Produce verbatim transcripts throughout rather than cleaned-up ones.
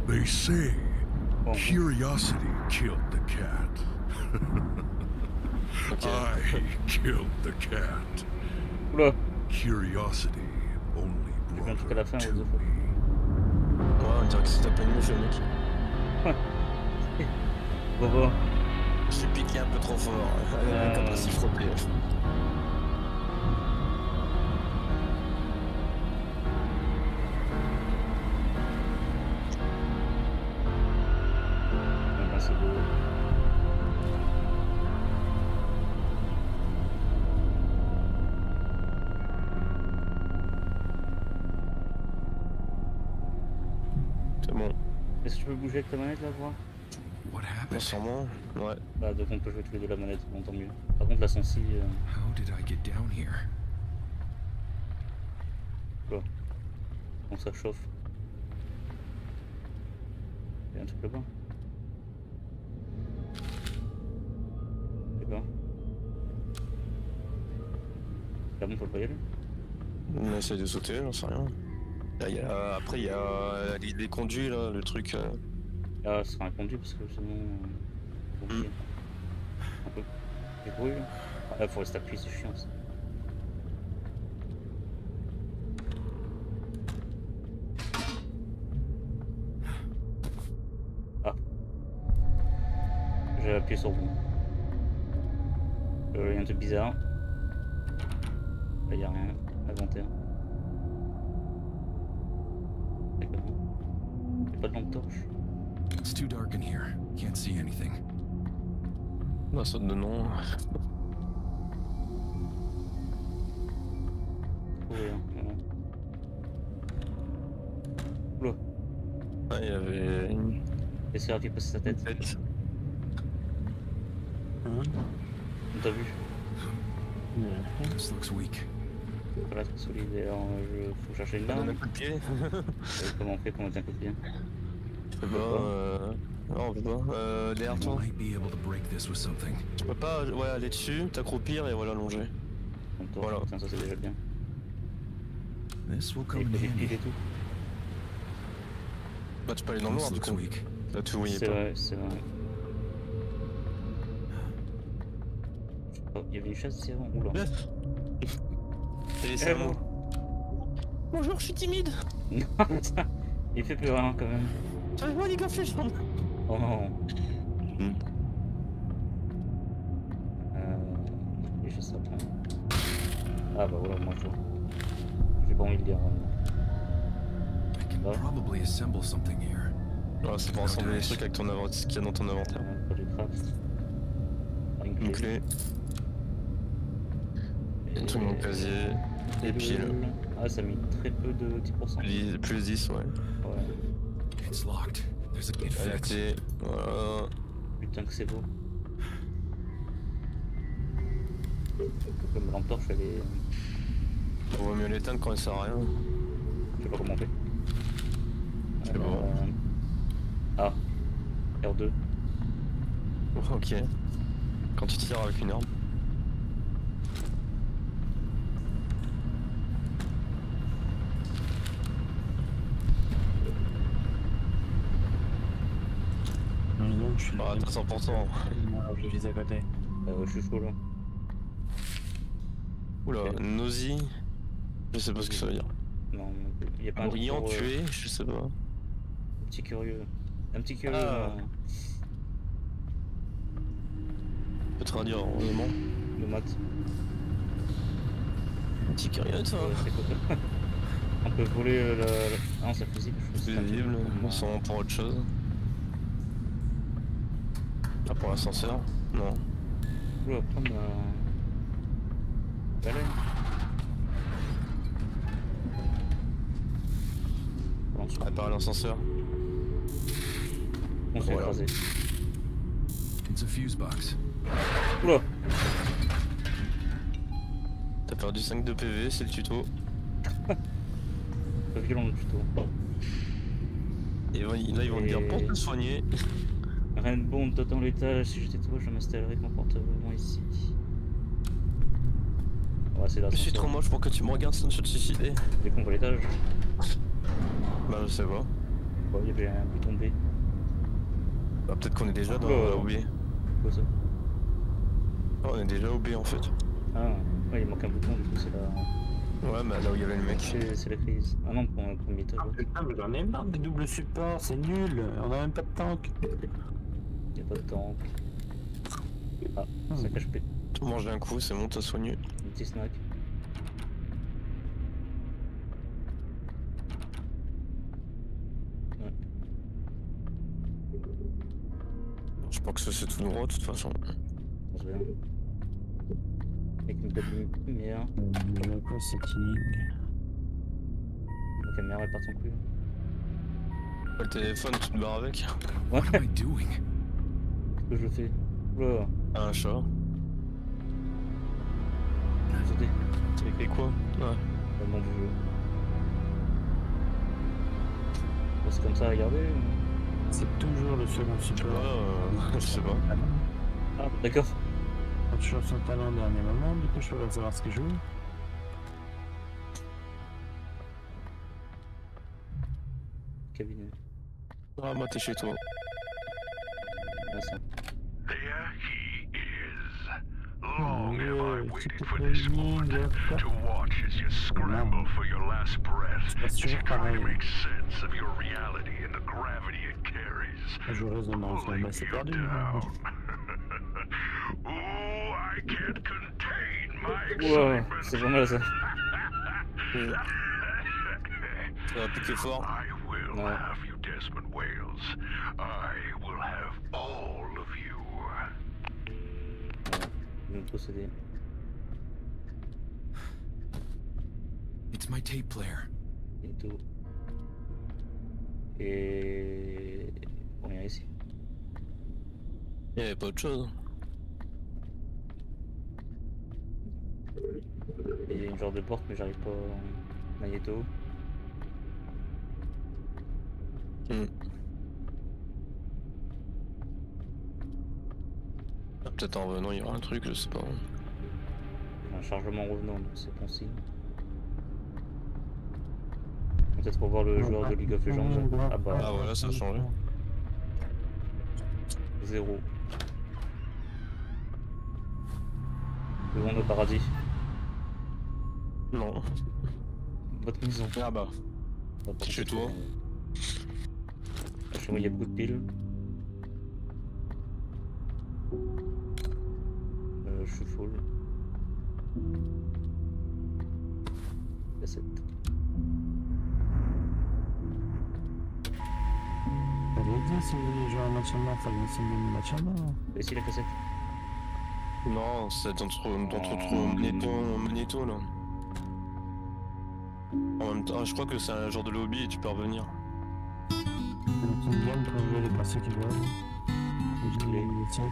They say curiosity killed the cat. Okay. I killed the cat. Oula. Curiosity only brought her to me. Ouais, on dirait que c'est tapé une mouche, le mec. Bobo. Je suis piqué un peu trop fort. Euh... Comme s'y frotter. C'est beau. C'est bon. Est-ce que tu peux bouger avec ta manette là, voir? What Bon, happened? sûrement. Ouais. Bah donc on peut jouer tous les deux la manette, bon tant mieux. Par contre la sensi... Euh... How did I get down here? Quoi? Bon ça chauffe. Il y a un truc là-bas. C'est quoi? Là bon, on peut pas y aller? On essaye de sauter, j'en sais rien. Là, y a... Après, il y a les, les conduits, là, le truc. Euh... Ah, ce sera un conduit parce que sinon. Euh... compliqué. Un peu. Les bruits là. Ah, là, faut rester appuyé, c'est chiant ça. Ah. J'ai appuyé sur le bon. Euh, il y a un truc bizarre. Là, il n'y a rien. Inventaire. D'accord. Il n'y a pas de lampe torche. It's too dark in here. Can't see anything. On saute de nom. Oui, hein, voilà. Oula. Ah, il y avait une Qu'est-ce qu'il a qui pose sa tête? tête. On t'a vu? This looks weak. Voilà, très solide. Et alors, je... faut chercher une Donne arme. un coup de pied. Euh, comment on fait pour mettre un coup de pied? Je peux pas. Euh... Non, on peut pas. Euh, derrière toi. Might be able to break this with something. Tu peux pas ouais, aller dessus, t'accroupir et voilà, longer. Donc, toi, Voilà. tiens, ça c'est déjà bien. This will Et come il in peut des piles handy. et tout. Bah, tu peux aller dans le noir, This du looks coup. weak. Là, tu voyais C'est pas. vrai, c'est vrai. Oh, il y avait une chasse ici avant. Oula. Et c'est Hello. moi. Bonjour, je suis timide. Non, putain, il fait plus rien quand même. J'arrive-moi les gaffer, je prends. Oh non. Hmm. Euh. Et je sais pas. Ah bah voilà, moi je vois. J'ai pas envie de dire. Euh... I can Oh. probably assemble something here. Ouais, c'est pour assembler les trucs avec ton inventaire, ce qu'il y a dans ton inventaire. euh, Produit craft. Ah, une Une clé. clé, un truc dans le casier, et piles. Ah, ça a mis très peu de dix pour cent. Plus plus dix, ouais. Ouais. It's locked. There's a it Ah, la fits. clé, voilà. Putain que c'est beau. Comme lampe torche, elle est. On vaut mieux l'éteindre quand elle sert à rien. Je sais pas comment on fait. Je sais pas. Ah. R deux. Ok. Quand tu tires avec une arme. Non, non, je suis Ah, là. t'as cent pour cent. Je vise à côté. Euh, je suis chaud là. Oula, Ok. nausée. Je sais pas ce que ça veut dire. Non, il y a pas un truc Brillant, pour, euh, tué, je sais pas. Un petit curieux. Un petit curieux. Ah. euh, Je peux traduire en allemand. Le mat. Petit curieux, toi. Euh, c'est quoi? On peut voler euh, la, la... Ah non, c'est fusible. Je C'est pense que visible, un on s'en va pour autre chose. Ah, pour l'ascenseur? Non. Je vais prendre ma... Balai. Attention. Ah, par l'ascenseur. On s'est Voilà. écrasé. It's a fuse box. Oula. T'as perdu cinq de P V, c'est le tuto. Pas violent le tuto. Et là, ils vont te dire pour te soigner. Rien de bon dans l'étage, si j'étais toi, je m'installerais confortablement ici. On va essayer Je suis d'ascenseur. trop moche pour que tu me regardes sans te suicider. Dès qu'on voit l'étage. Bah, je sais pas. Bon, il y avait un bouton B. Bah, peut-être qu'on est déjà dans Oh. O B. Quoi ça? Oh, on est déjà O B en fait. Ah, ouais, il manque un bouton, du coup c'est la... Ouais, bah là où il y avait le mec. C'est c'est la crise. Ah non, pour un premier tour. Ah putain, mais j'en ai marre des doubles supports, c'est nul. On a même pas de tank. Y'a pas de tank. Ah, sac H P. Tu manges un coup, c'est bon, t'as soigné. Un petit snack. Ouais. Je pense que c'est tout droit de toute façon. On se verra. Avec une belle lumière. Je vois pas setting. La caméra elle part en couille. Le téléphone, tu te barres avec. Ouais, What am I doing? ce que je fais. Oula, Un chat. j'ai sauté. C'est écrit quoi? Ouais. Le nom du jeu. Bon, c'est comme ça à regarder. ou- C'est toujours le second Je sais pas, support. euh, je sais pas. Ah, d'accord. Quand je choisis son talent au dernier moment, du coup je peux pas savoir ce qu'il joue. Cabinet. Ah, moi t'es chez toi. Ah, ça. There he is. Long have I Yeah, waited c'est for pas this lui, moment d'accord. to watch as you scramble for your last breath, C'est as you toujours try to pareil. make sense of your reality and the gravity it carries. Je joue résonance, Pulling bah c'est you perdu. down. Ooh, I can't contain my Wow, excitement. c'est pas mal ça. Ça va piquer fort. I will Ouais. have you, Desmond Wales. I will have all of you. Je vais me posséder. It's my tape player. Et tout. Et... Rien ici. Il y avait pas autre chose. Il y a une genre de porte mais j'arrive pas en magnéto. Hmm. Ah, peut-être en revenant il y aura un truc, je sais pas. Un chargement revenant donc c'est bon signe. Peut-être pour voir le joueur de League of Legends. Ah bah Ah voilà, ça a changé. zéro. Le monde au paradis. Non. Votre maison. Ah bah. C'est chez toi. Chez moi il y a beaucoup de piles. Euh, je suis full. Cassette. J'allais dire, si vous voulez jouer à un match en main, fallait essayer de match en main. Et ici la cassette. Non, c'est d'entre d'entre trop magnéto, magnéto là. En même temps, je crois que c'est un genre de lobby et tu peux revenir. Donc une gamme pour jouer les personnes qui veulent. Et je les tiens.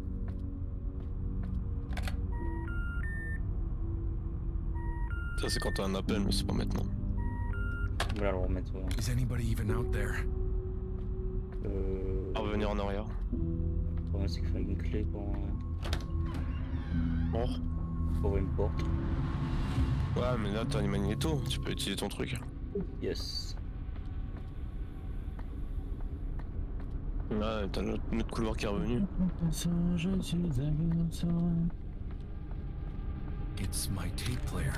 Ça c'est quand t'as un appel, mais c'est pas maintenant. Voilà, alors on va remettre. euh, Is anybody even out there? Euh. À revenir en arrière. Le problème c'est qu'il faut une clé pour, Bon. pour ouvrir une porte. Ouais, mais là t'as les magnétos, tu peux utiliser ton truc. Yes. Là, t'as notre, notre couloir qui est revenu. Je suis un It's my tape player.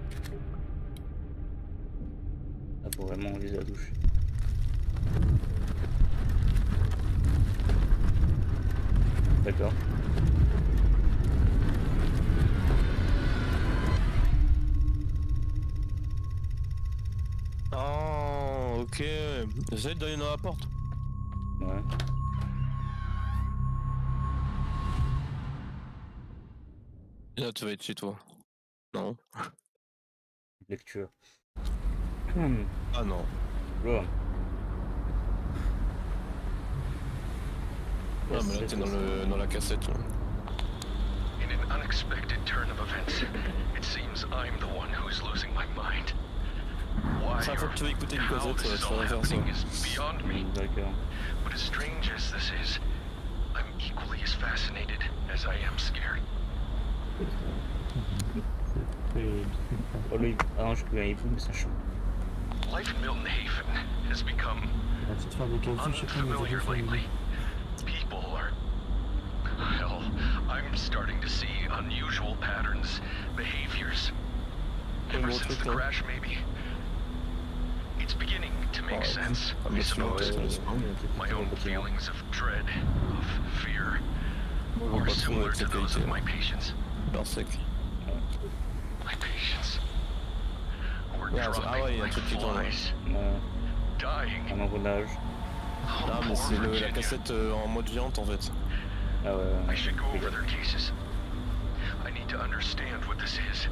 Là faut vraiment enlever la douche. D'accord. Oh, ok. J'essaie d'aller dans la porte. Ouais. Et là, tu vas être chez toi. Non. Lecture. Hmm. Ah non. Wow. Ah, mais là, t'es dans, le, dans la cassette. Là. In an unexpected turn of events, it seems I'm the one who's losing my mind. Why Ça, faut or que tu vas écouter une how cassette, this is ça all va faire ça. happening is beyond me. D'accord. But as strange as this is, I'm equally as fascinated as I am scared. Oh lui, ah non, je peux un hibou, mais ça chaud. Life in Milton Haven has become On va essayer de faire des calculs, je sais pas, mais Unfamiliar ça lately. People are... Hell, I'm starting to see unusual patterns, behaviors. Quel Ever bon since truc, the là. crash, maybe. It's beginning to make Ouais. sense, Ah, I mais sinon, suppose. ouais, c'est bon. My own feelings of dread, of fear, On va are pas trop similar avec to cette those qualité. of my patients. Par sec. My patients. Were Ouais, c'est- ah ouais, il y dropping a un like truc qui tourne, là. flies, Ouais, dying. un engrenage. Oh, Ah, mais poor c'est le- la Virginia. cassette euh, en mode viande en fait. Ah ouais, I ouais. should go over their cases. I need to understand what this is.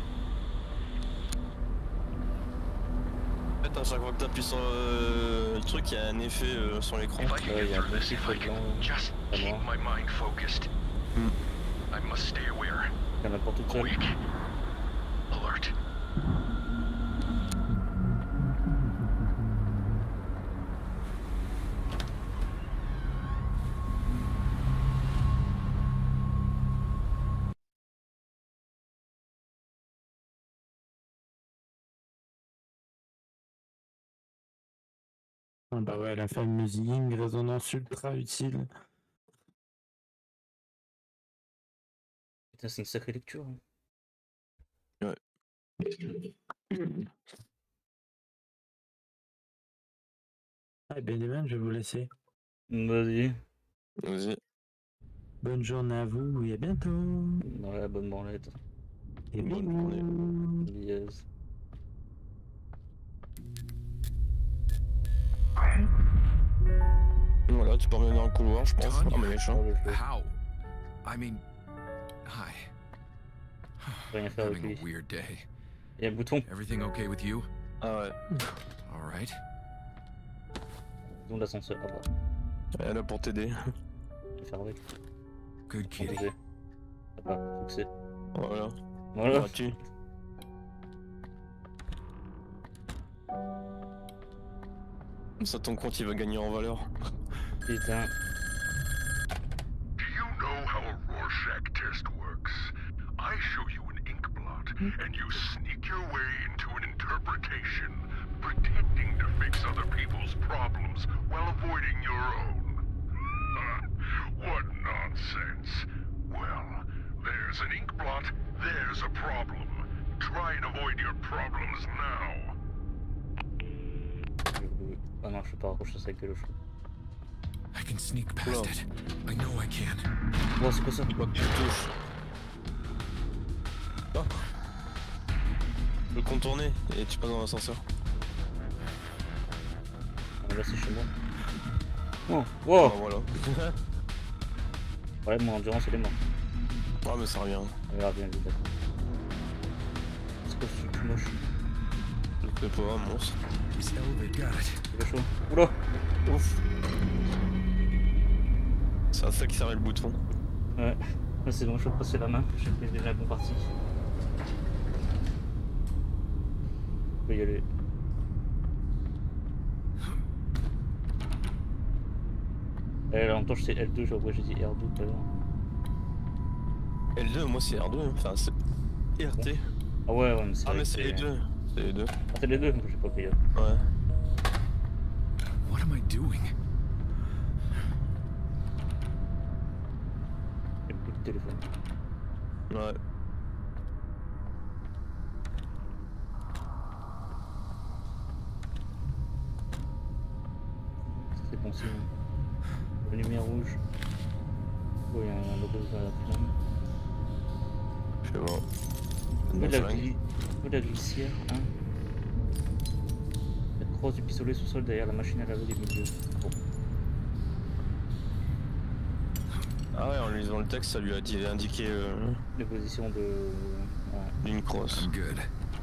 En fait, à chaque fois que t'appuies sur euh, le truc, il y a un effet euh, sur l'écran. If I can Ouais, get il y a un through bon this, if chiffre I can blanc, just pas keep noir. my mind focused. Hmm. I must stay aware. Il y en a pour toute seule. Awake. Alert. Ah bah ouais, la fameuse Ying, résonance ultra utile. Putain, c'est une sacrée lecture. Hein. Ah ben Eman, je vais vous laisser. Vas-y. Vas-y. Bonne journée à vous et à bientôt. Dans la bonne branlette. Et Bonne journée. bisous. Yes. Voilà, tu peux revenir dans le couloir, je pense. Tanya. Ah, mais Oh, méchant. le feu. How? I mean, hi. Rien faire avec Having lui. a weird day. Il y a un bouton. Everything okay with you? Ah ouais. All right. Bouton d'ascenseur. Ah bah, Elle est là pour t'aider. je vais faire avec. Good kitty. Proposé. Ah bah, succès. Voilà. Voilà. Gratuit. Comme ça, ton compte il va gagner en valeur. Putain. Do you know how a Rorschach test works? I show you an ink blot, and you sneak your way into an interpretation, pretending to fix other people's problems while avoiding your own. What nonsense. Well, there's an ink blot, there's a problem. Try and avoid your problems now. Je... Ah non, je peux pas raccrocher ça avec le chou. I can sneak past Oula. it. I know I can. Wow, c'est quoi ça? Faut que tu touches. Ah. Tu peux contourner et tu passes dans l'ascenseur. Ah, là, c'est chez moi. Oh, Ah, wow. voilà. Ouais, mon endurance, elle est morte. Ah, mais ça revient. On verra bien vite, d'accord. C'est quoi ce truc tout moche? Je sais pas, un monstre. This elevator got it. Il fait chaud. Oula! Ouf. C'est à ça qui servait le bouton. Ouais. Là, c'est bon, je peux passer la main. J'ai fait déjà la bonne partie. On peut y aller. Eh, là, en même temps, c'est L deux, genre, ouais, j'ai dit R deux tout à l'heure. L deux, moi c'est R deux. Enfin, c'est R T. Ah ouais, ouais, mais c'est Ah, vrai mais que c'est les deux. C'est les deux. Ah, c'est les deux, j'ai pas payé. Ouais. What am I doing? J'ai plus de téléphone. Ouais. C'est bon signe. La lumière rouge. Oh, il y a un logo dans la flamme. Je sais pas. Où Une est la, flingue. gli... Où est la glissière, hein? La crosse du pistolet sous-sol derrière la machine à laver du milieu. Bon. Ah ouais, en lisant le texte, ça lui a dit, indiqué euh, Les positions de... Ouais. une crosse. I'm good.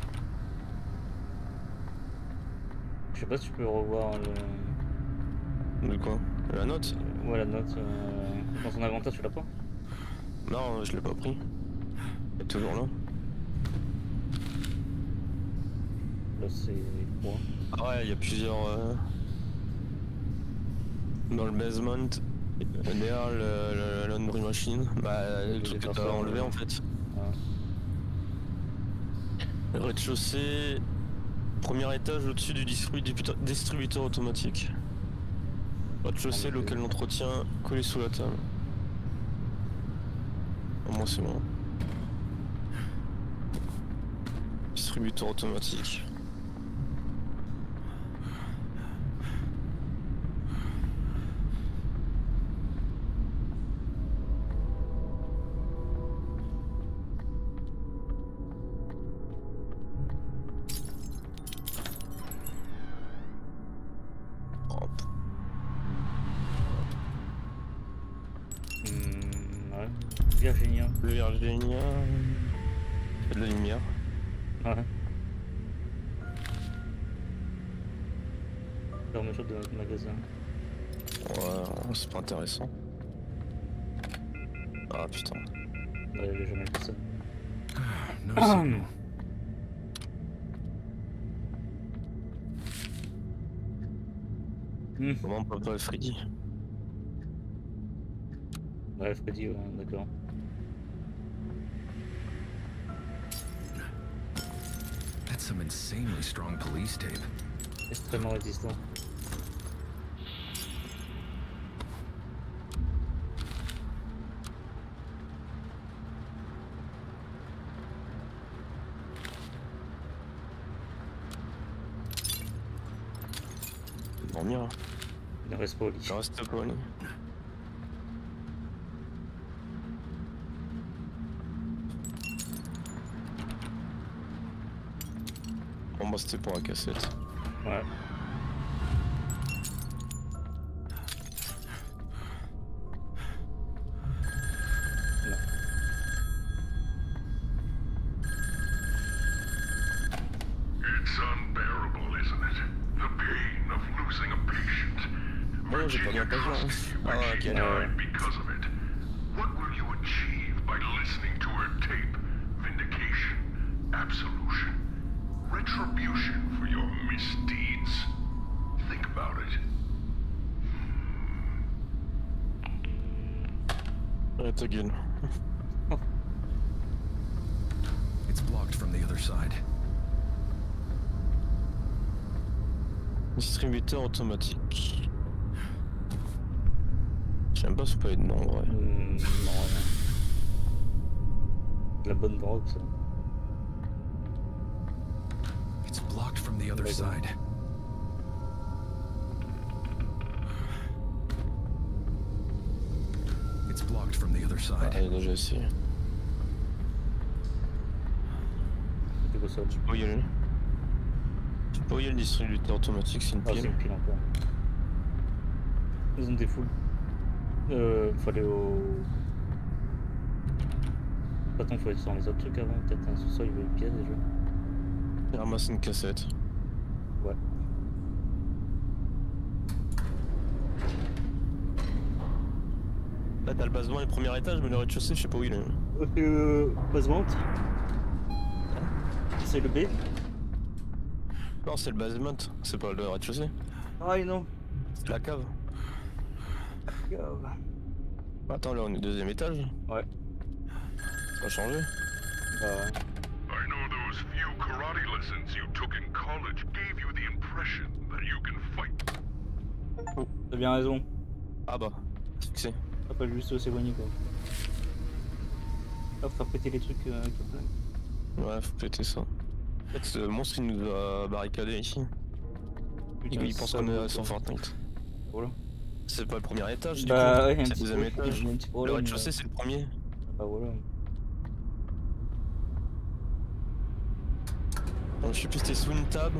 Je sais pas si tu peux revoir le... De quoi? La note? Ouais, la note. Euh... Dans son inventaire, tu l'as pas? Non, je l'ai pas pris. Elle est toujours là. Là, c'est quoi? Ah ouais, il y a plusieurs... Euh... Dans le basement, derrière le, le, la laundry machine. Bah, le Le truc que t'as défenseur, enlevé ouais. en fait. Ouais. Le rez-de-chaussée, premier étage au-dessus du distributeur, distributeur automatique. Rez-de-chaussée, On est- local d'entretien, collé sous la table. Au moins c'est bon. Distributeur automatique. Hop. Hmm, ouais. Virginia. Le Virginia. Il y a de la lumière. Ouais. Fermeture de notre magasin. Ouais, c'est pas intéressant. Ah putain. Ouais, j'ai jamais fait ça. No signal. Hmm. Comment Papa Freddy? Ouais, Freddy, ouais, d'accord. That's some insanely strong police tape. Extrêmement résistant. Dormir. Il ne reste pas au lit. Il reste pas au lit. Bon bah c'était pour la cassette. Ouais. Non. It's unbearable, isn't it? The pain of losing a patient. Ouais, j'ai pas bien Virginia pas vu. trusted you Ah when ouais, she ok. died because of it. What will you achieve by listening to her tape? Vindication, absolution, retribution for your misdeeds. Think about it. Ouais, ta gueule. It's blocked from the other side. Distributeur automatique. J'aime pas ce pas être non en vrai. Hmm, non, rien. La bonne drogue, ça. It's blocked from the other D'accord. side. It's blocked from the other Ah, side. elle a déjà essayé. C'était quoi ça? Tu peux y aller. Tu peux y aller le distributeur automatique, c'est une Ah, c'est pile. une pile encore. Zone des foules. Euh, faut aller au... Attends, faut aller sur les autres trucs avant, peut-être un sous-sol, il y avait une pièce déjà. J'ai ramassé une cassette. Ouais. Là t'as le basement et le premier étage, mais le rez-de-chaussée, je sais pas où il est. Euh, basement. C'est le B. Non, c'est le basement, c'est pas le rez-de-chaussée. Ah non. C'est la cave. Grave. Attends, là on est au deuxième étage. Ouais. Ça a changé. Bah ouais. I know those few karate lessons you took in college gave you the impression that you can fight. T'as bien raison. Ah bah, succès. T'as pas juste s'éloigner quoi. Ah, faut faire péter les trucs euh, avec le flingue. Ouais, faut péter ça. En fait, ce monstre il nous a barricadé ici. Putain, Il pense ça, qu'on est quoi. sur Fortnite. Voilà. C'est pas le premier étage, Bah du ouais, coup. un C'est le petit deuxième peu, étage. il y a un petit Le problème. rez-de-chaussée, c'est le premier. Bah voilà. Bon, je sais plus, c'était sous une table.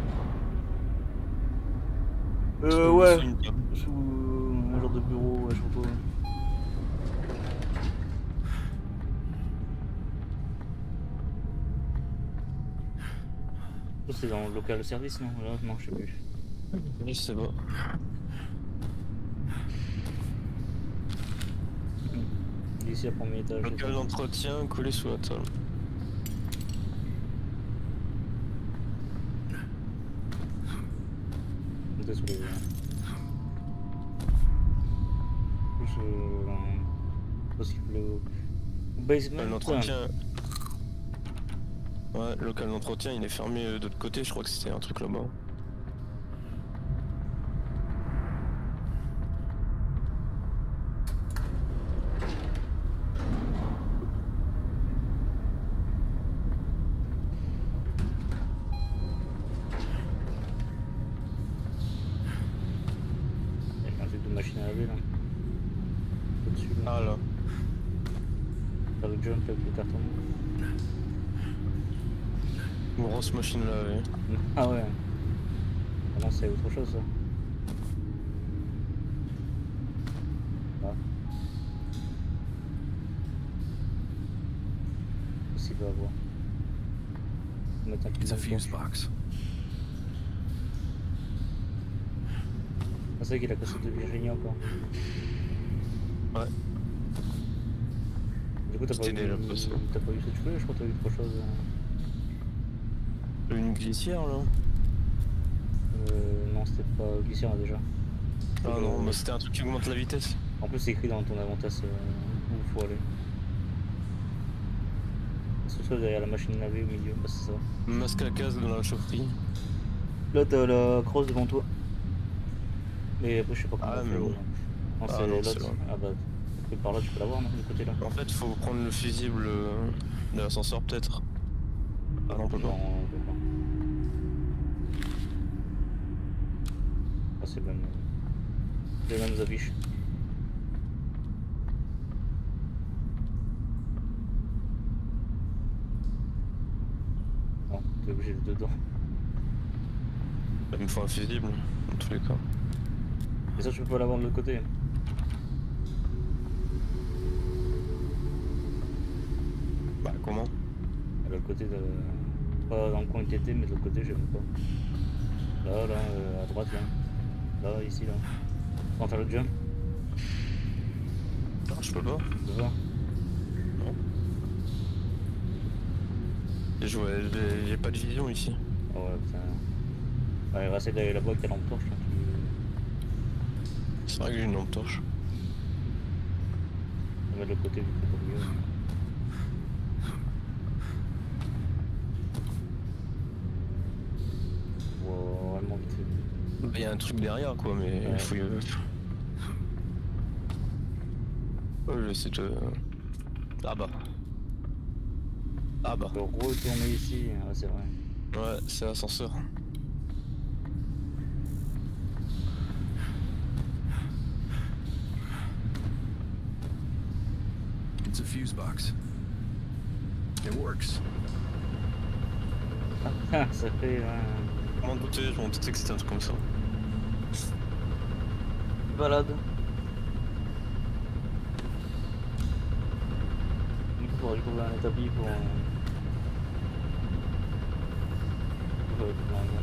Euh Sous- ouais. sous une table. Sous un genre de bureau, ouais, je sais pas. Ça, c'est dans le local de service, non? Là, non, je sais plus. Je sais pas. Il est ici à premier étage. Local d'entretien collé sous la table. Monter sous les... Je... Possible au... Basement. Local d'entretien. Ouais, le local d'entretien il est fermé euh, de l'autre côté, je crois que c'était un truc là-bas. navet là. Au-dessus là. Ah là. T'as le jump avec le carton. Grosse machine là, ouais. Ah ouais. Ah non, c'est autre chose ça. Ah. Possible à voir. Mettre un It's a petit fuse box. Ah, c'est vrai qu'il a cassé de Virginie encore. Ouais. Du coup, t'as pas, C'était déjà eu... passé. t'as pas eu ce que tu voulais, je crois que t'as eu autre chose. euh. Une glissière là. Euh, non, c'était pas glissière déjà. Ah Euh, non, bah, c'était un truc qui augmente la vitesse. En plus, c'est écrit dans ton avantage euh, où il faut aller. C'est soit derrière la machine lavée au milieu, bah c'est ça. Masque à gaz dans la chaufferie. Là, t'as la crosse devant toi. Mais après, je sais pas comment Ah, on mais fait, bon. ouais. Non, Ah c'est non, l'autre. c'est loin. Ah bah, tu peux par là, tu peux l'avoir, non, du côté là. En fait, faut prendre le fusible euh, de l'ascenseur peut-être. Ah non, on peut Non, pas. on peut pas. Ah, c'est même. Les mêmes affiches. Non, t'es obligé de dedans. Il me faut un fusible, dans tous les cas. Et ça, tu peux pas l'avoir de l'autre côté. Bah, comment? De l'autre côté, de... pas dans le coin où t'étais, mais de l'autre côté, je sais même pas. Là, là, euh, à droite, là. Là, ici, là. Quand t'as le jump, Non, je peux pas. devant. Non. Et je vois- j'ai j'ai pas de vision ici. Ah ouais, putain. Allez, reste d'aller là-bas avec ta lampe torche, là. C'est vrai que j'ai une lampe torche. On va de l'autre côté, vu que c'est pas mieux. Wow, vraiment vite fait. Bah, il y a un truc derrière quoi, mais Ouais. il faut y... Ouais, je vais essayer de... Ah bah. Ah bah. On peut retourner ici, ouais, c'est vrai. Ouais, c'est l'ascenseur. It's a fuse box. It works. Ah, ça fait. Euh... Je m'en doutais, je m'en doutais que c'était un truc comme ça. balade. Du coup, il faudrait trouver un établi pour. Euh... pour, euh, pour un-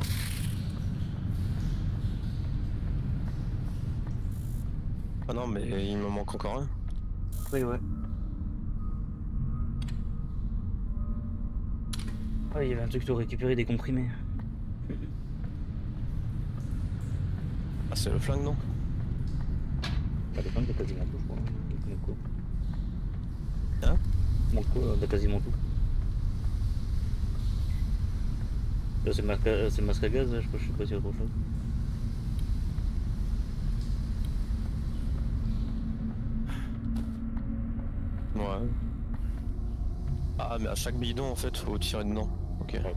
Ah non, mais il me manque encore un. Oui, ouais. Ah, il y avait un truc de récupérer des comprimés. Ah, c'est le flingue, non? Bah, le flingue, t'as quasiment tout, je crois. Mon coup. Hein? Mon coup, euh, t'as quasiment tout. Là, c'est le masque à- c'est le masque à gaz, là, je crois, je sais pas s'il y a autre chose. Ouais. Ah, mais à chaque bidon, en fait, faut tirer dedans. Ok. Ouais.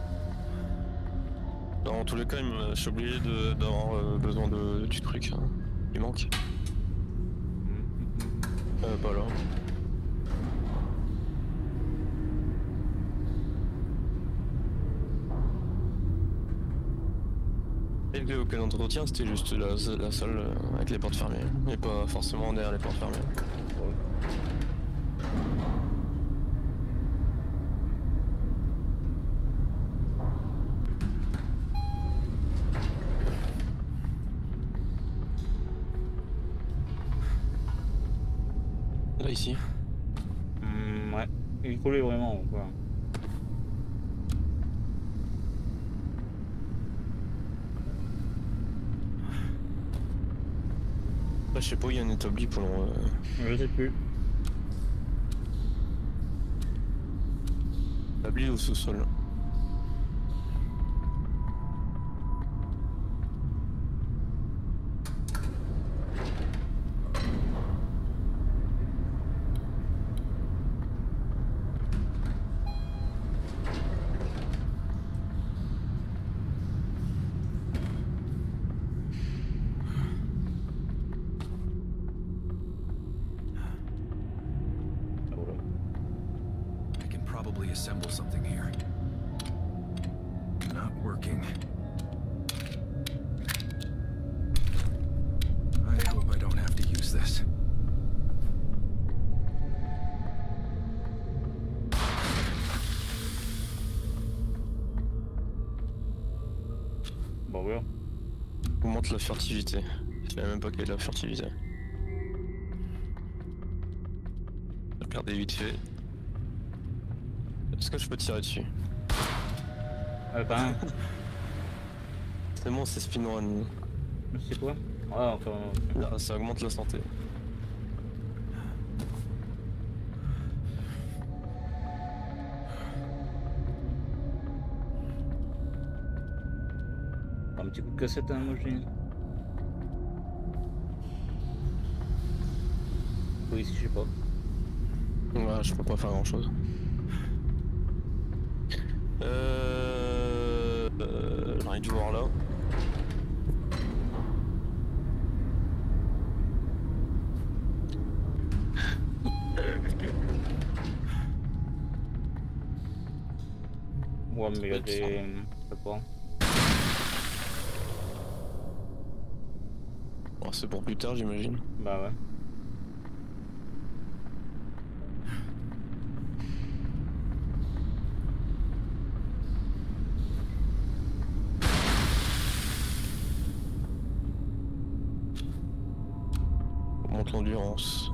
Dans tous les cas, il me- je suis obligé de- d'avoir euh, besoin de, du truc. Hein. Il manque. Euh, bah là. Et le aucun entretien, c'était juste la, la salle euh, avec les portes fermées. Et pas forcément derrière les portes fermées. Là, ici. Hmm, ouais, il collait vraiment, quoi. Là, je sais pas, il y a un établi pour le... Euh, Je sais plus. établi au sous-sol. reassemble something here. Not working. I hope I don't have to use this. Bon, voilà. Augmente la furtivité. Je savais même pas qu'il y avait de la furtivité. Je vais regarder vite fait. Est-ce que je peux tirer dessus? Ah, ben, C'est bon, c'est speedrun. c'est quoi? Ah, encore. Là, ça augmente la santé. Un petit coup de cassette, hein, moi je dis. Oui, ici, je sais pas. Ouais, je peux pas faire grand chose. Euh... euh J'ai rien dû voir là. Ouais, mais il y a des. Je sais pas. Bon, c'est pour plus tard, j'imagine. Bah ouais. On monte l'endurance.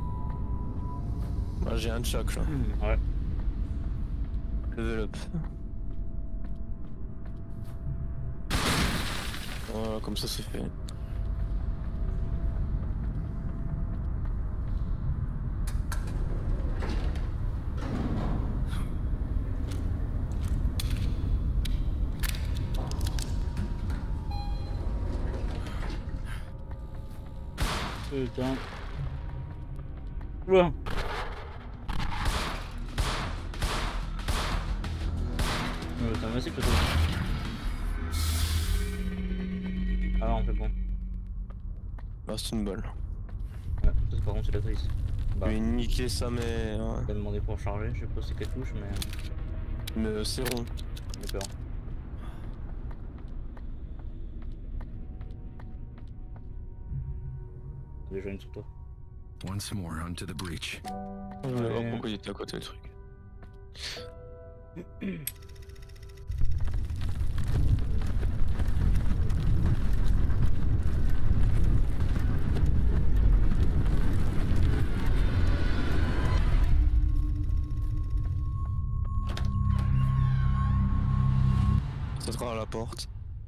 Bah, j'ai un de chaque là. Mmh, ouais. Level up. Voilà, comme ça c'est fait. Putain. Oula. Euh, T'as massé plutôt. Ah non, c'est bon. Bah, c'est une balle. Ouais, ça, par contre c'est la triste. Bah, Je vais niquer ça, mais. on Ouais. va demander pour charger, je sais pas c'est quelle touche, mais. Mais c'est rond. D'accord. Déjà une sous toi. Once more onto the breach. Je voulais voir Ouais. pourquoi il était à côté le truc. Ça sera à la porte.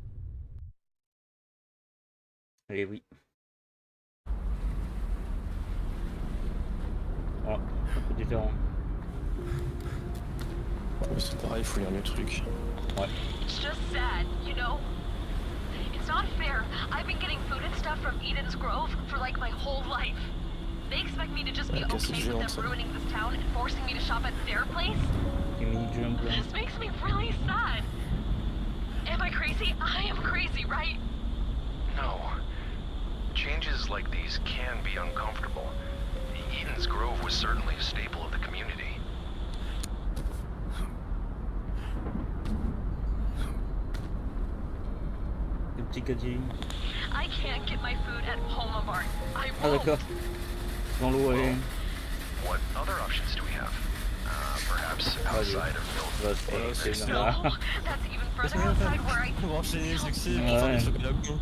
Et oui. Ah, un peu différent. Ouais, c'est pareil, il faut lire le truc. Ouais. It's just sad, you know? It's not fair. I've been getting food and stuff from Eden's Grove for like my whole life. They expect me to just be Ouais, qu'est-ce que okay je with vais them en ruining this town and forcing me to shop at their place? Petit mini jump là. This makes me really sad. Am I crazy? I am crazy, right? No. Changes like these can be uncomfortable. Eden's Grove was certainly a staple of the community. Le petit caddie. I can't get my food at Homa Mart. I Ah won't. d'accord. Dans l'eau, allez. What other options do we have? Uh, perhaps outside of Bah, Milton. c'est c'est No, là. that's even further outside where I... On va enchaîner les succès pour Ouais. faire des trucs à la con.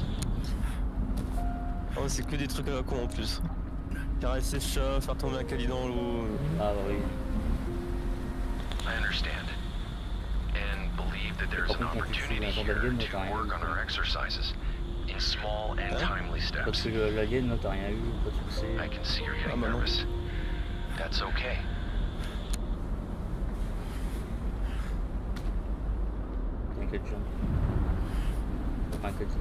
Oh, c'est que des trucs à la con en plus. Caresser le chat, faire tomber un cali dans l'eau. Ah bah oui. I understand. And believe that there's an Par contre, on fait opportunity fouiller un here genre d'alien, to t'as rien work eu, on quoi. our exercises in small and Hein? timely Parce steps. que le- l'alien, là, t'as rien eu, pas de succès. I can see you're Ah, getting bah non. nervous. That's okay. T'inquiète, Jean. Enfin, un caddie.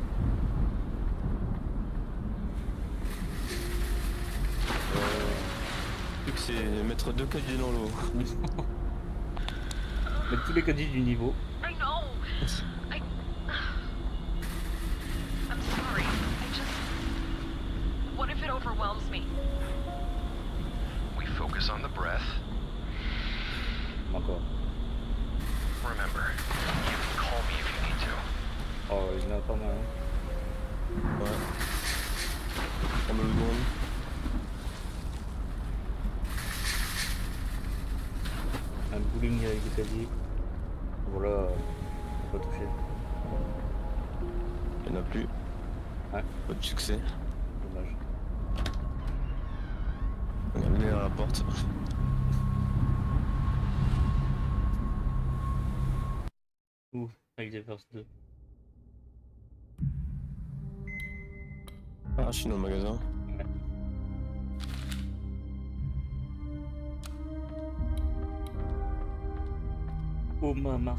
Le truc c'est mettre deux caddies dans l'eau. Mettre tous les caddies du niveau. I know. I... I'm sorry. I just... What if it overwhelms me? We focus on the breath. Encore. Oh, il y en a pas mal. Hein. Ouais. On me le demande. Un bowling avec des casiers. Voilà, on va pas toucher. Il n'y en a plus. Ouais. Pas de succès. Dommage. On a mis à la porte. Ouh, avec des verses deux. Ah, je suis dans le magasin. Ouais. Oh ma Marthe.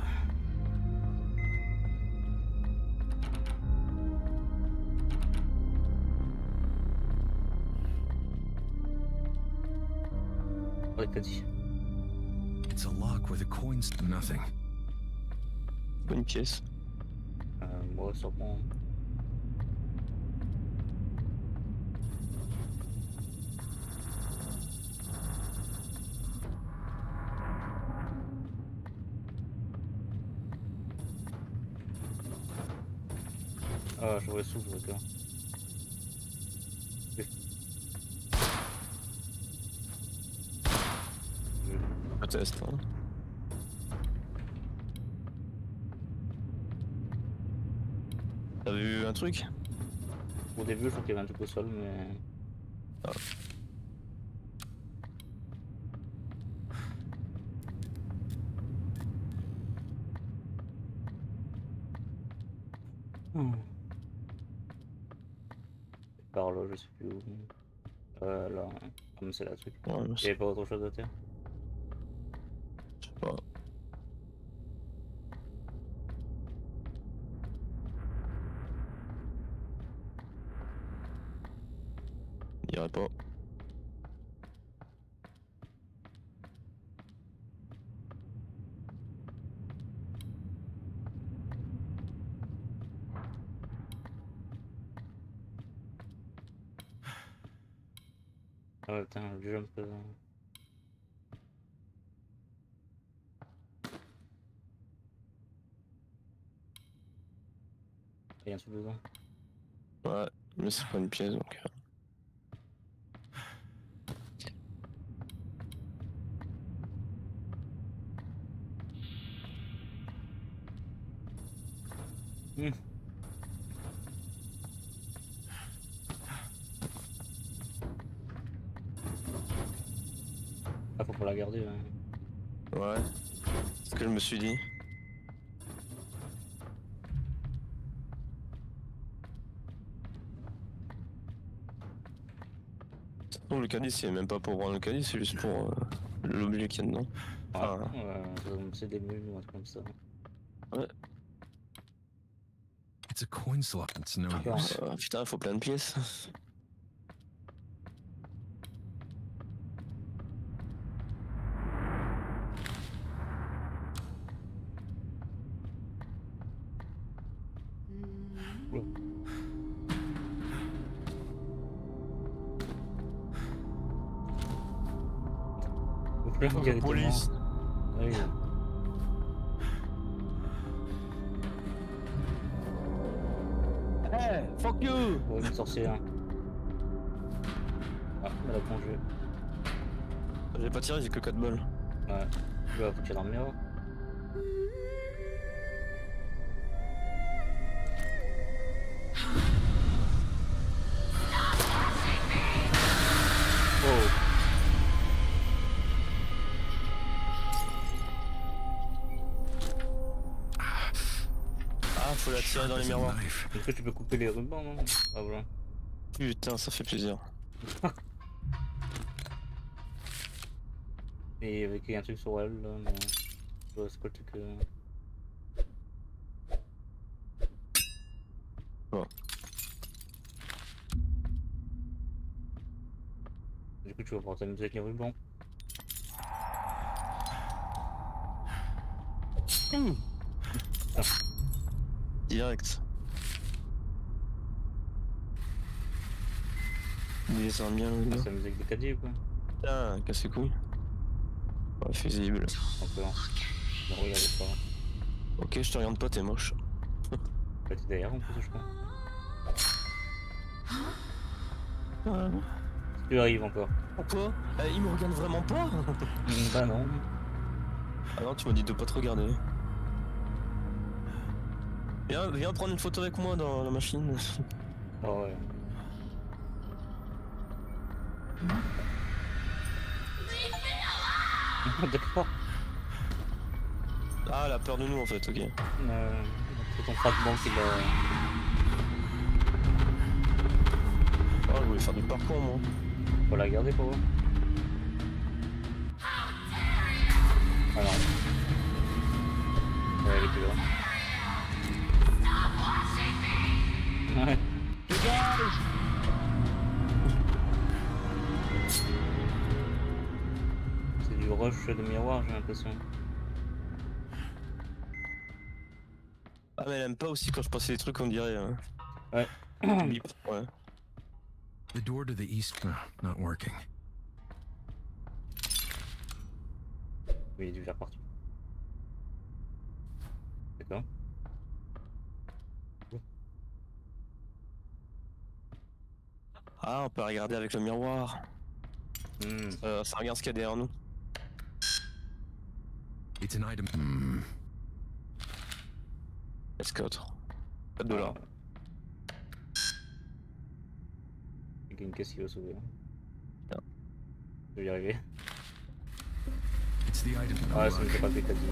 Oh, les caddies. It's a lock where the coins do nothing. Bonne pièce. Euh, moi, sûrement. Ah, je vois s'ouvre, d'accord. Je teste. Hein. T'as vu un truc? Au début, je crois qu'il y avait un truc au sol, mais. Ah. Hmm. Par là, je sais plus où. Euh, là, comme c'est la truc. Ouais, Il n'y avait pas autre chose à terre. je sais pas. Il irait pas. Ah ouais, putain, le jump. Euh... Il y a un truc dedans. Ouais, mais c'est pas une pièce donc. Hmm. Ah, faut pas la garder. Hein. Ouais, c'est ce que je me suis dit. Bon, le caddie, c'est même pas pour prendre le caddie, c'est juste pour euh, l'objet qu'il y a dedans. Enfin, Ouais, ouais, c'est des mules ou un truc comme ça. ouais. It's a coin slot. It's no Ah, use. Euh, putain, faut plein de pièces. Oula. Faut plus qu'il y a des Police. témoins. Ah oui. Hey, fuck you! Oh, une sorcière. Ah, elle a plongé. J'ai pas tiré, j'ai que quatre balles. Ouais. Là, faut qu'il y ait dans le mur. Oh. Ah, faut la tirer dans les As a miroirs. knife. Est-ce que tu peux couper les rubans, non? Ah voilà. Putain, ça fait plaisir. Et avec un truc sur elle, là, mais... Ouais, c'est quoi le truc euh... Bon. Du coup, tu vas pouvoir t'amuser avec les rubans. Mmh. Direct. Il descend bien le On gars. va s'amuser avec des caddies ou quoi? Putain, casse les couilles. Ouais, fusible. Encore. Ne regardez pas. Ok, je te regarde pas, t'es moche. T'es derrière en plus, je crois. Ah, Tu arrives encore. pourquoi euh, Il me regarde vraiment pas. Bah non. Ah non, tu m'as dit de pas te regarder. Viens, viens prendre une photo avec moi dans la machine. Oh ouais. D'accord. Ah, elle a peur de nous en fait, ok. Euh, c'est ton fragment qui l'a. Ah, je voulais faire du parcours moi. Faut la garder pour vous. Ah non. Ouais, elle est plus là. Ouais. C'est du rush de miroir, j'ai l'impression. Ah, mais elle aime pas aussi quand je passais des trucs, on dirait. Hein. Ouais. Bip, ouais. The door to the east, uh, not working. Mais il y a du verre partout. D'accord. Ah, on peut regarder avec le miroir. Hmm. Euh, ça regarde ce qu'il y a derrière nous. It's an item. Hmm. Est-ce que autre quatre dollars. Il y a une caisse qui va s'ouvrir. Putain. Je vais y arriver. It's the item. Ah, ça me fait pas que t'as dit.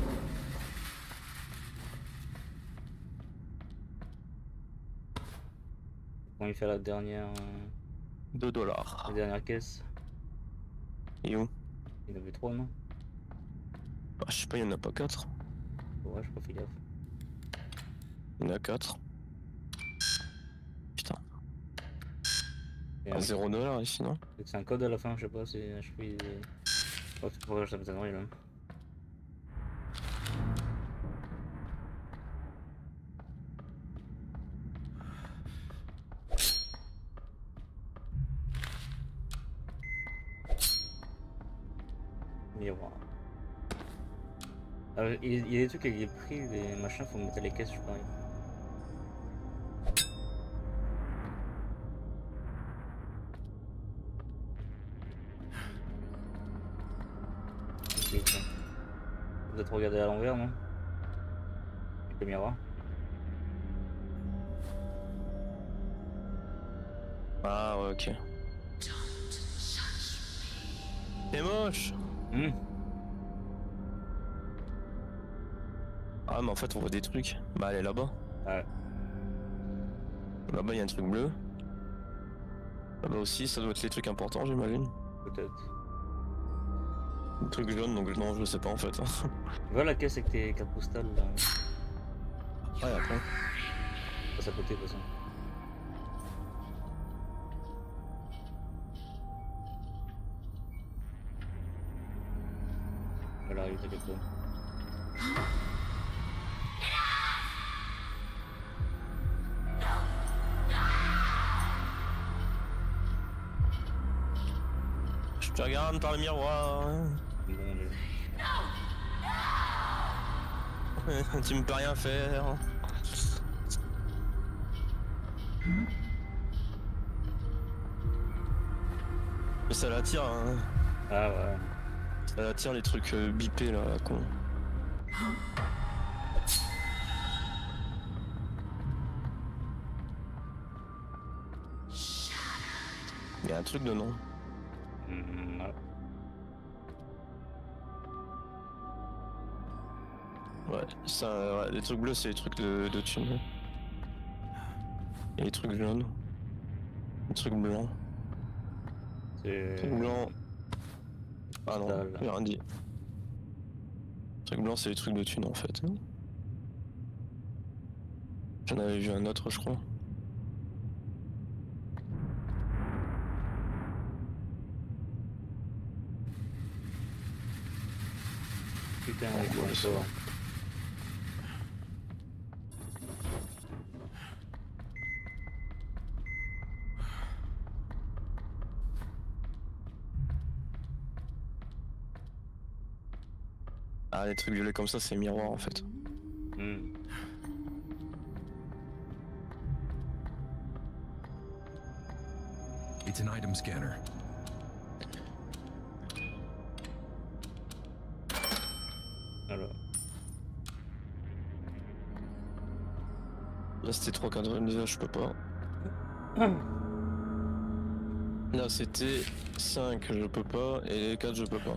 Quand il fait la dernière, euh, deux dollars. la dernière caisse, Et où? il y en avait trois, non? Bah, je sais pas, il y en a pas quatre. Ouais, j'ai pas fait gaffe. Il y en a quatre. Putain. Et Ah, un- zéro dollar ici, non? C'est un code à la fin, je sais pas, c'est H P. Oh, c'est pour ça que je tape ta connerie là. Miroir. Alors, il il y a des trucs avec les prix, des machins, faut mettre les caisses, je parie. Peut-être regarder à l'envers, non? Avec le miroir. Ah, ouais, ok. C'est moche! Hum. Ah, mais en fait, on voit des trucs. Bah, elle est là-bas. Ouais. Là-bas, il y a un truc bleu. Là-bas aussi, ça doit être les trucs importants, j'imagine. Peut-être. Un truc jaune, donc non, je sais pas en fait. Va la caisse avec tes cartes postales là. Ouais, après. Passe à côté de toute façon. Elle arrive, t'inquiète pas. Je te regarde par le miroir. Bon, allez. Tu me peux rien faire. Mais ça l'attire, hein. Ah ouais. Ça l'attire les trucs euh, bipés là, con. Il y a un truc dedans. Mmh, ouais. Ouais, ça, ouais, les trucs bleus c'est les trucs de, de thunes. Et les trucs jaunes. Les trucs blancs. C'est. Truc blanc. Ah non, Dalle. j'ai rien dit. Truc blanc c'est les trucs de thunes en fait. J'en avais vu un autre je crois. Putain, avec le sort. Ah les trucs violets comme ça c'est miroir en fait. Mmh. It's an item scanner. Alors. Là c'était trois quatre-vingt-deux, je peux pas. Là c'était cinq, je peux pas, et quatre je peux pas.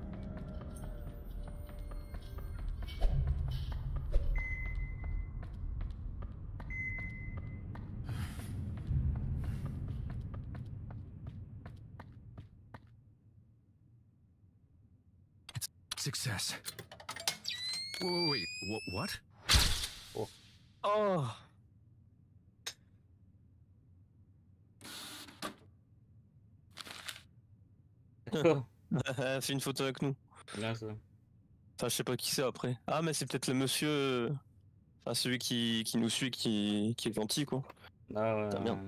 Success. Wait, wait, wait. What? What? Oh. D'accord. Fais une photo avec nous. Bien ça. Enfin, je sais pas qui c'est après. Ah, mais c'est peut-être le monsieur. euh, Enfin, celui qui, qui nous suit, qui, qui est gentil, quoi. Ah ouais. Putain, merde.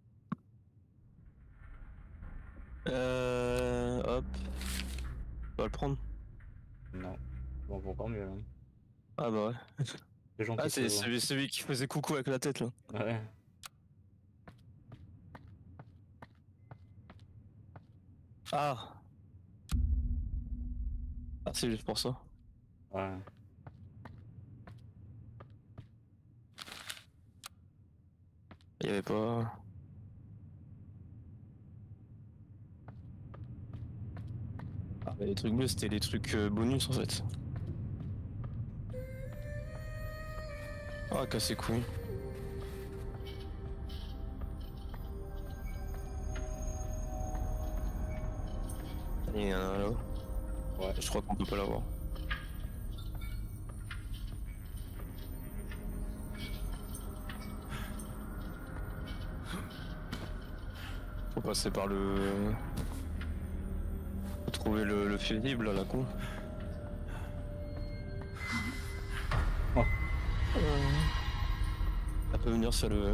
Euh. Hop. On va le prendre. Non. Bon, encore mieux là. Ah, bah ouais. Les gens Ah, qui c'est se- celui, celui qui faisait coucou avec la tête, là. Ouais. Ah. Ah, c'est juste pour ça. Ouais. Il y avait pas. Ah, bah, les trucs bleus, c'était les trucs euh, bonus en fait. Ah, cassé couilles. Il y en a un là-haut. Ouais. Je crois qu'on peut pas l'avoir. Faut passer par le... Faut trouver le, le fusible là, la con. Oh. Euh... Elle peut venir sur le...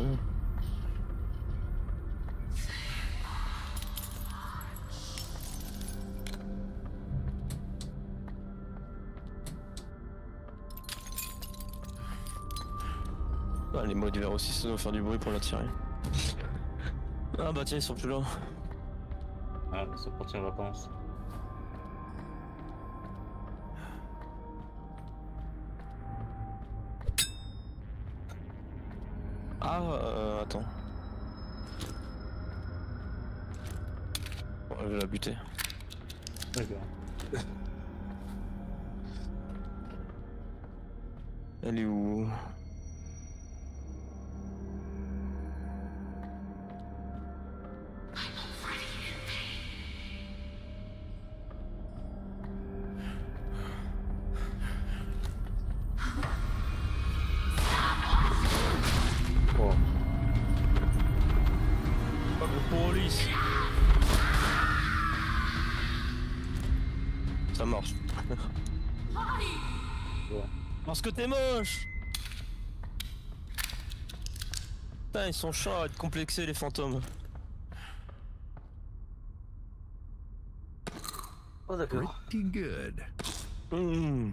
Ah, les mots d'hiver aussi, ça doit faire du bruit pour l'attirer. Ah bah tiens, ils sont plus là. Ah, c'est parti en vacances. Ah, euh, attends. Bon, je vais la buter. D'accord. Elle est où? Oh. Pas de police. Ça marche. Ouais. Parce que t'es moche. Putain, ils sont chats à être complexés les fantômes. Oh d'accord. Pretty good. Mmh.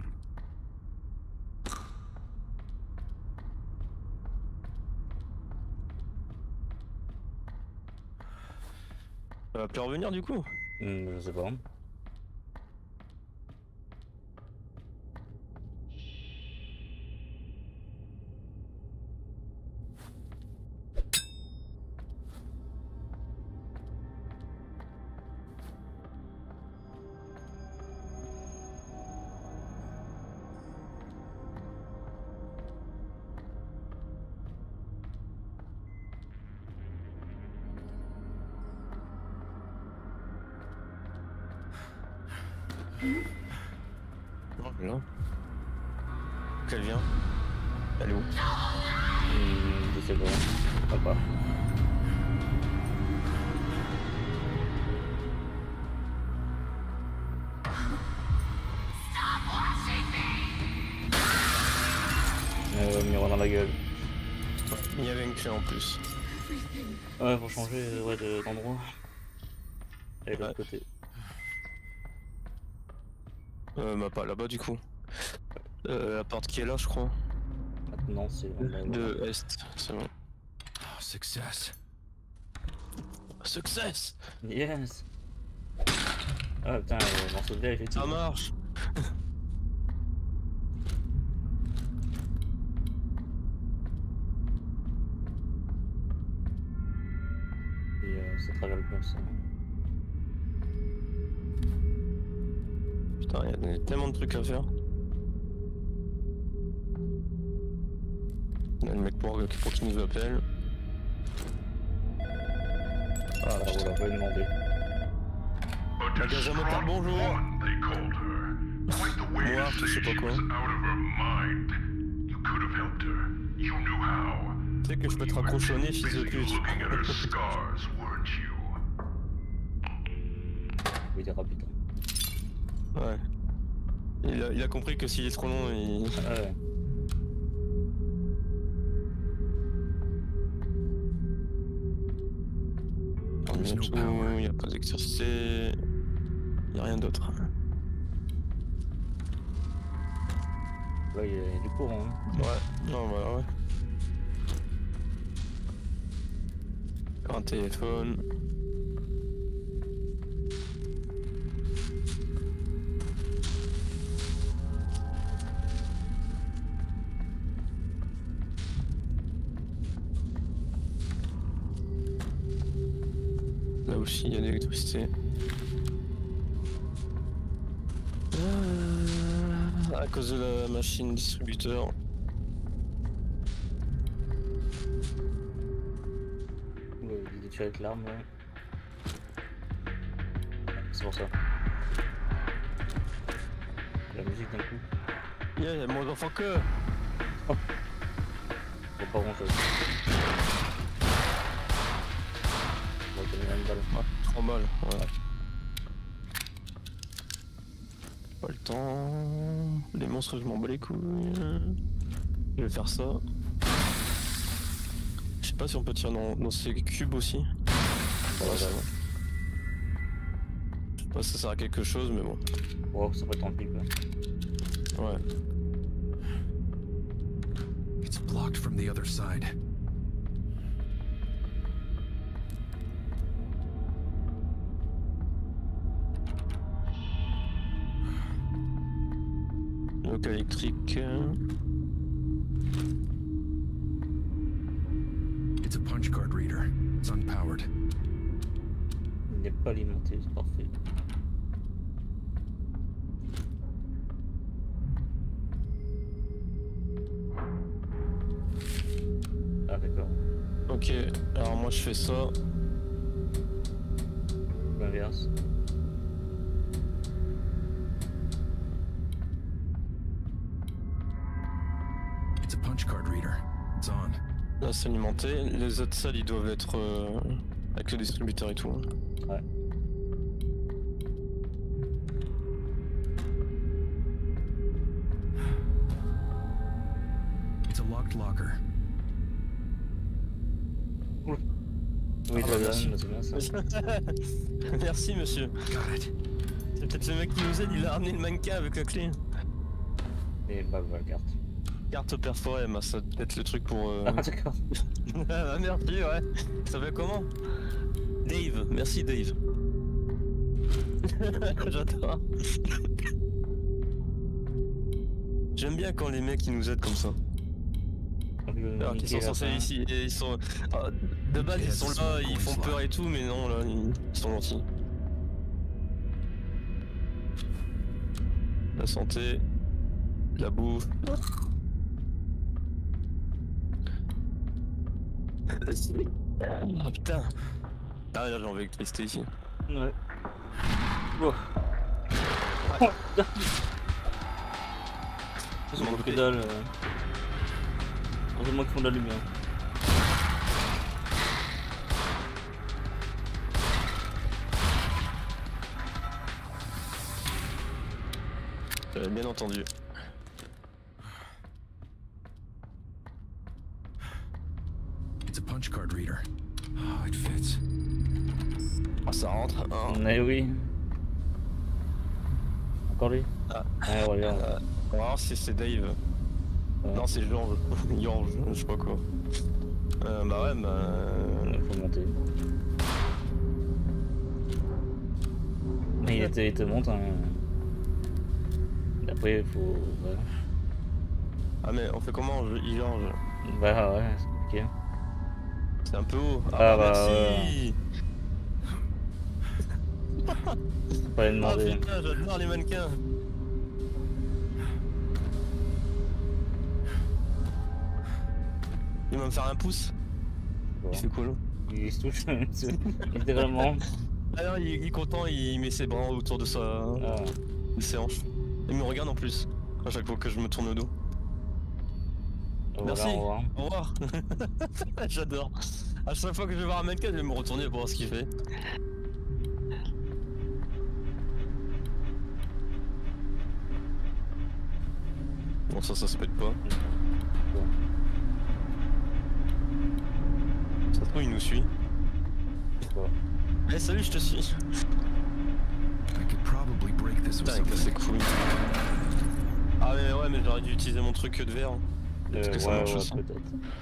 Ça va plus revenir du coup? Hmm, je sais pas. Non, elle est là. Qu'elle vient? Elle est où? Hmm, je sais pas. Papa. Euh, miroir dans la gueule. Il y avait une clé en plus. Ouais, pour changer euh, ouais, de- d'endroit. Et de l'autre Ouais. côté. Euh, bah pas là-bas du coup. Euh, la porte qui est là, je crois. Maintenant, c'est. on va- De est, c'est bon. Oh, success. Success. Yes. Ah putain, le morceau de verre Ça effectivement. marche. Et euh, ça travers le pont ça. Putain, il y a tellement de trucs à faire. Il y a le mec pour, pour qu'il nous appelle. Ah Ah putain. voilà, je vais demander. A Magasin motard, distraught bonjour. woman, they called her. Quite the way Moi, to je say sais pas she quoi. was out of her mind. You could have helped her. You knew how. Tu sais que je peux te raccrocher au nez, fils de Busy pute. looking at her scars, weren't you? Oui, il est rapide. Ouais. Il a, il a compris que s'il est trop long, il... Ah ouais. Il y a tout, il n'y a pas d'électricité, il n'y a rien d'autre. Là, il y a du courant. Hein. Ouais, non, voilà, ouais. Un téléphone. Là aussi, il y a de l'électricité. Ah, à cause de la machine distributeur. Ouais, il est tiré avec l'arme, ouais. C'est pour ça. La musique d'un coup. Yeah, motherfucker! Faut pas grand chose. On va donner une balle. Ouais, trois balles, ouais. Pas le temps. Les monstres, je m'en bats les couilles. Je vais faire ça. Je sais pas si on peut tirer dans, dans ces cubes aussi. Ouais, ça va. Je sais pas si ça sert à quelque chose, mais bon. Oh, ça peut être en pipe. Ouais. It's blocked from the other side. Bloc électrique. It's a punch card reader. It's unpowered. Il n'est pas alimenté, c'est parfait. Ah d'accord. Ok, alors moi je fais ça. L'inverse. It's a punch card reader. It's on. Là c'est alimenté. Les autres salles ils doivent être euh, avec le distributeur et tout. Ouais. It's a locked locker. Oui, Ah t'as bah, bien, merci. c'est bien ça. Merci monsieur. Got it. C'est peut-être le mec qui nous aide, il a ramené le mannequin avec la clé. Et bah, bah, carte. Carte perforée, bah, ça doit être le truc pour... Euh... Ah d'accord. ah merci, ouais. Ça s'appelle comment? Dave, merci Dave. J'adore. J'aime bien quand les mecs ils nous aident comme ça. Alors qu'ils sont censés ici, et ils sont... ah, de base ils sont là, ils font peur et tout, mais non là, ils, ils sont gentils. La santé, la bouffe. Ah putain. Ah là j'ai envie d'électricité ici. Ouais. Oh. Oh putain. Ils ont que dalle. Euh... Heureusement qu'ils font de la lumière. Euh, bien entendu. It's a punch card reader. Oh, it fits. Ah ça rentre. Hein. Eh oui. Encore lui. Ah. Ouais, regarde. Euh, on va voir si c'est Dave. Ouais. Non c'est Georges. Georges, je sais pas quoi. Euh, bah ouais bah... Il faut monter. te, il te montre. Hein. Après, il faut. Voilà. Ah, mais on fait comment? Il genre. Bah, ouais, c'est compliqué. C'est un peu haut. Ah, Ah, bah, bah, merci. Faut aller Ah demander. putain, j'adore les mannequins. Il va me faire un pouce. Bon. Il fait quoi là? Il se touche, littéralement. Alors il, il est content, il met ses bras autour de sa Ah. de ses hanches. Il me regarde en plus, à chaque fois que je me tourne le dos. Voilà, Merci, au revoir. au revoir. J'adore. À chaque fois que je vais voir un mannequin, je vais me retourner pour voir ce qu'il fait. Bon ça, ça se pète pas. Bon. Ça se trouve il nous suit. Bon. Eh salut, je te suis. I could probably break this with Putain, il casse ses something. couilles. Ah mais ouais, mais j'aurais dû utiliser mon truc de verre. Est-ce Euh, que ça ouais, marche ouais, aussi? peut-être.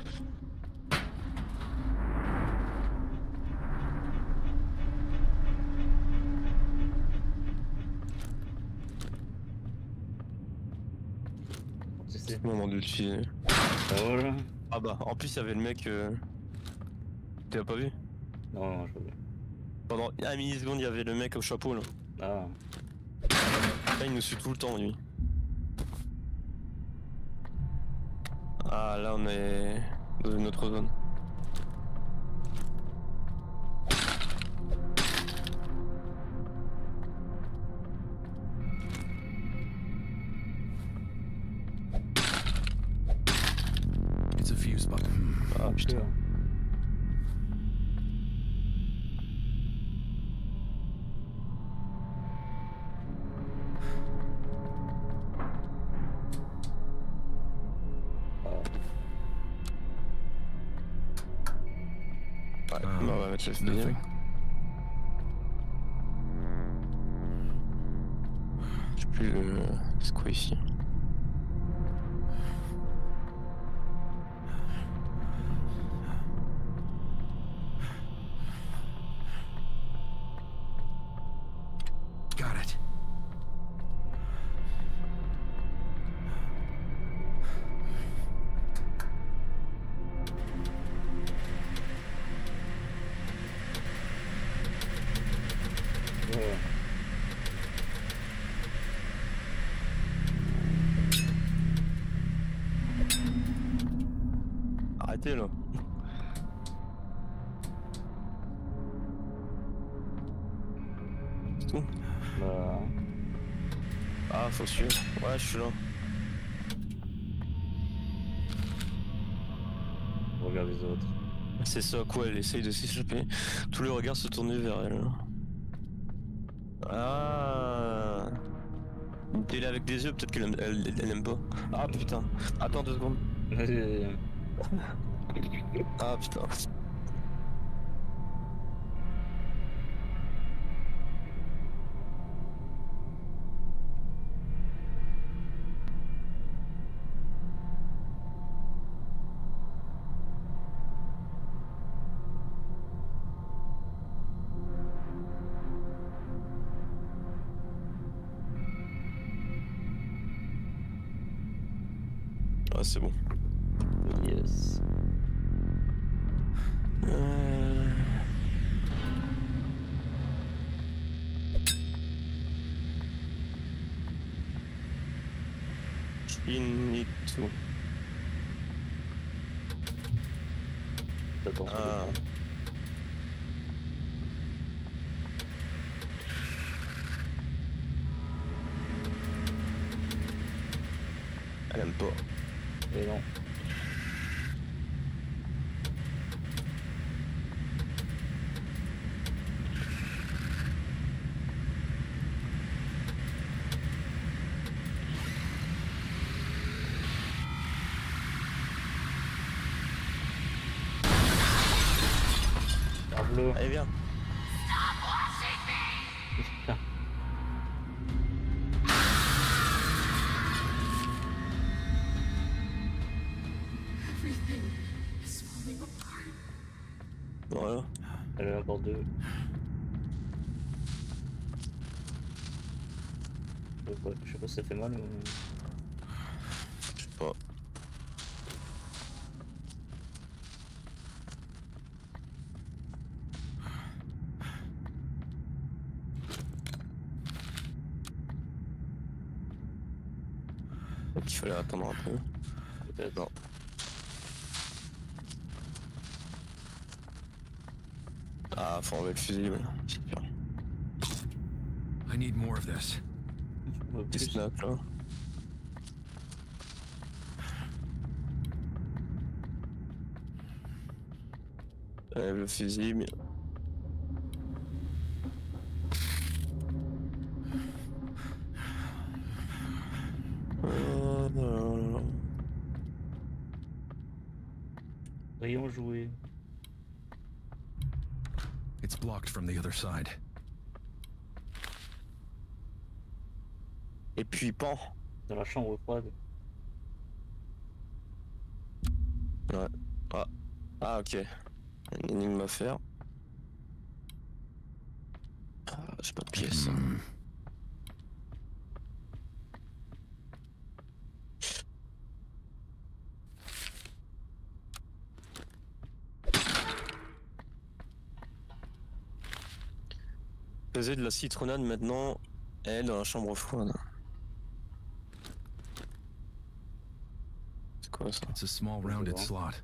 Tu sais. Au moment de l'utiliser. Ah, voilà. Ah bah, en plus il y avait le mec... Euh... Tu l'as pas vu? Non, non, je peux pas. Pendant un milliseconde, il y avait le mec au chapeau là. Ah. Là, il nous suit tout le temps, lui. Ah, là, on est dans une autre zone. It's a fuse button. Ah, putain. Ouais, bah, on va mettre le Nothing. spécial. Je sais plus le... C'est quoi ici? Got it. Ouais. Arrêtez là. C'est tout? Bah. Ah, faut suivre. Ouais, je suis là. Regarde les autres. C'est ça, quoi, elle essaye de s'échapper. Tous les regards se tournent vers elle. Ah. Une télé avec des yeux, peut-être qu'elle aime, elle, elle aime pas. Ah putain. Attends deux secondes. Vas-y. Ah putain. Ah c'est bon. Yes. Euh... Inito. T'attends. Ah. Elle aime pas. Et non. Bravo. Allez viens. Putain. Voilà. Elle est encore deux. Ouais, je sais pas si ça fait mal ou... Je sais pas. Peut-être qu'il fallait attendre un peu. Peut-être. Non. Ah, faut enlever le fusil, ouais. C'est sûr. I need more of this. Ouais, Petit plus. snap là. Enlève le fusil, mais. Euh, euh, Rayon joué. It's blocked from the other side. Et puis pan. Dans la chambre froide. Ouais. Ah. Ah ok. Une énigme à faire. Ah, j'ai pas de pièces. Hmm. Faisait de la citronnade maintenant. Elle dans la chambre froide. C'est quoi ça? It's a small rounded slot.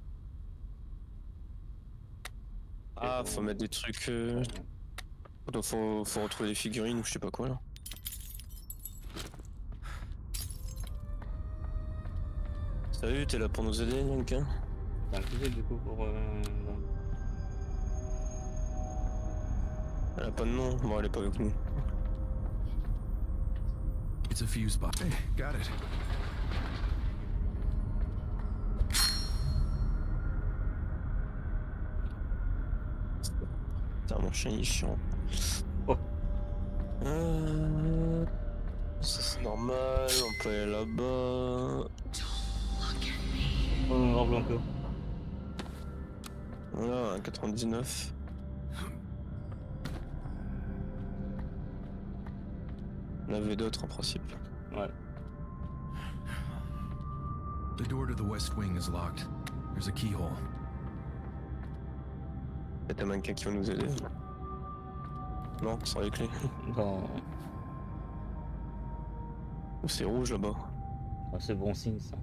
Ah, faut mettre des trucs. Euh... Donc faut, faut retrouver les figurines ou je sais pas quoi là. Salut, t'es là pour nous aider, Yanka? T'as un fusil du coup pour... Euh... Elle a pas de nom, bon elle est pas avec nous. It's a fuse box. Hey, got it. Putain, mon chien il est chiant. Oh. Euh... Ça c'est normal, on peut aller là-bas. Oh, noir blanc peu. Voilà, un quatre-vingt-dix-neuf. On avait d'autres en principe. Ouais. The door to the west wing is locked. There's a keyhole. Peut-être un mannequin qui va nous aider. Non, sans les clés. Dans... Oh, c'est rouge là-bas. Ah, c'est bon signe ça.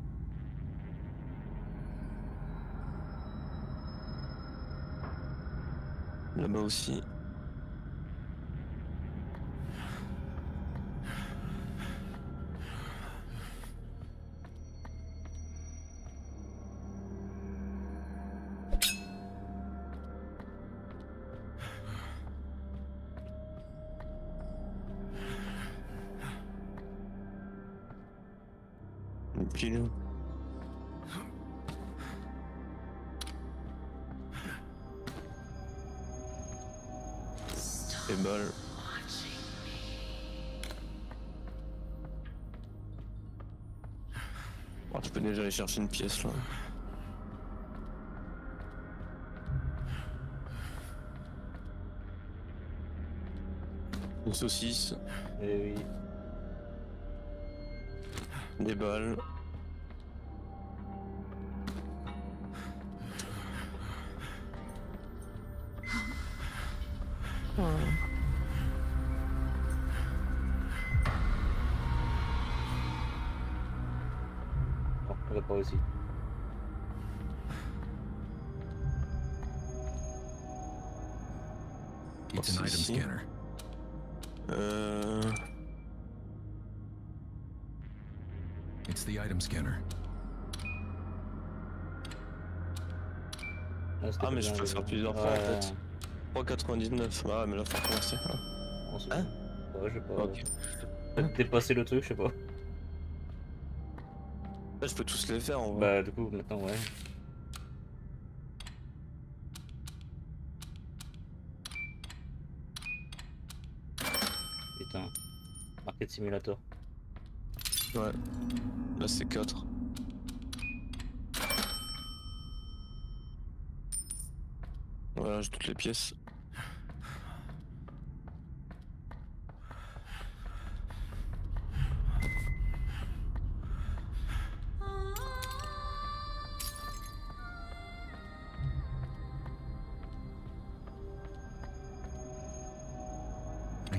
Là-bas aussi. Une pile. Et balles. Oh, tu peux déjà aller chercher une pièce là. Une saucisse, Eh oui. des balles. Non, on va pas aussi. It's an Oh, item si, si. scanner. Euh... It's the item scanner. Ah, c'était Ah mais je bien, peux déjà. faire plusieurs fois en Ouais, fait. trois quatre-vingt-dix-neuf. Ah ouais, mais là faut recommencer. Ah. on se- Hein Ouais, je sais pas. Ok. Peut-être dépasser le truc, je sais pas. Là je peux tous les faire en vrai. Bah du coup maintenant ouais. Putain. Market Simulator. Ouais. Là c'est quatre. Voilà, j'ai toutes les pièces.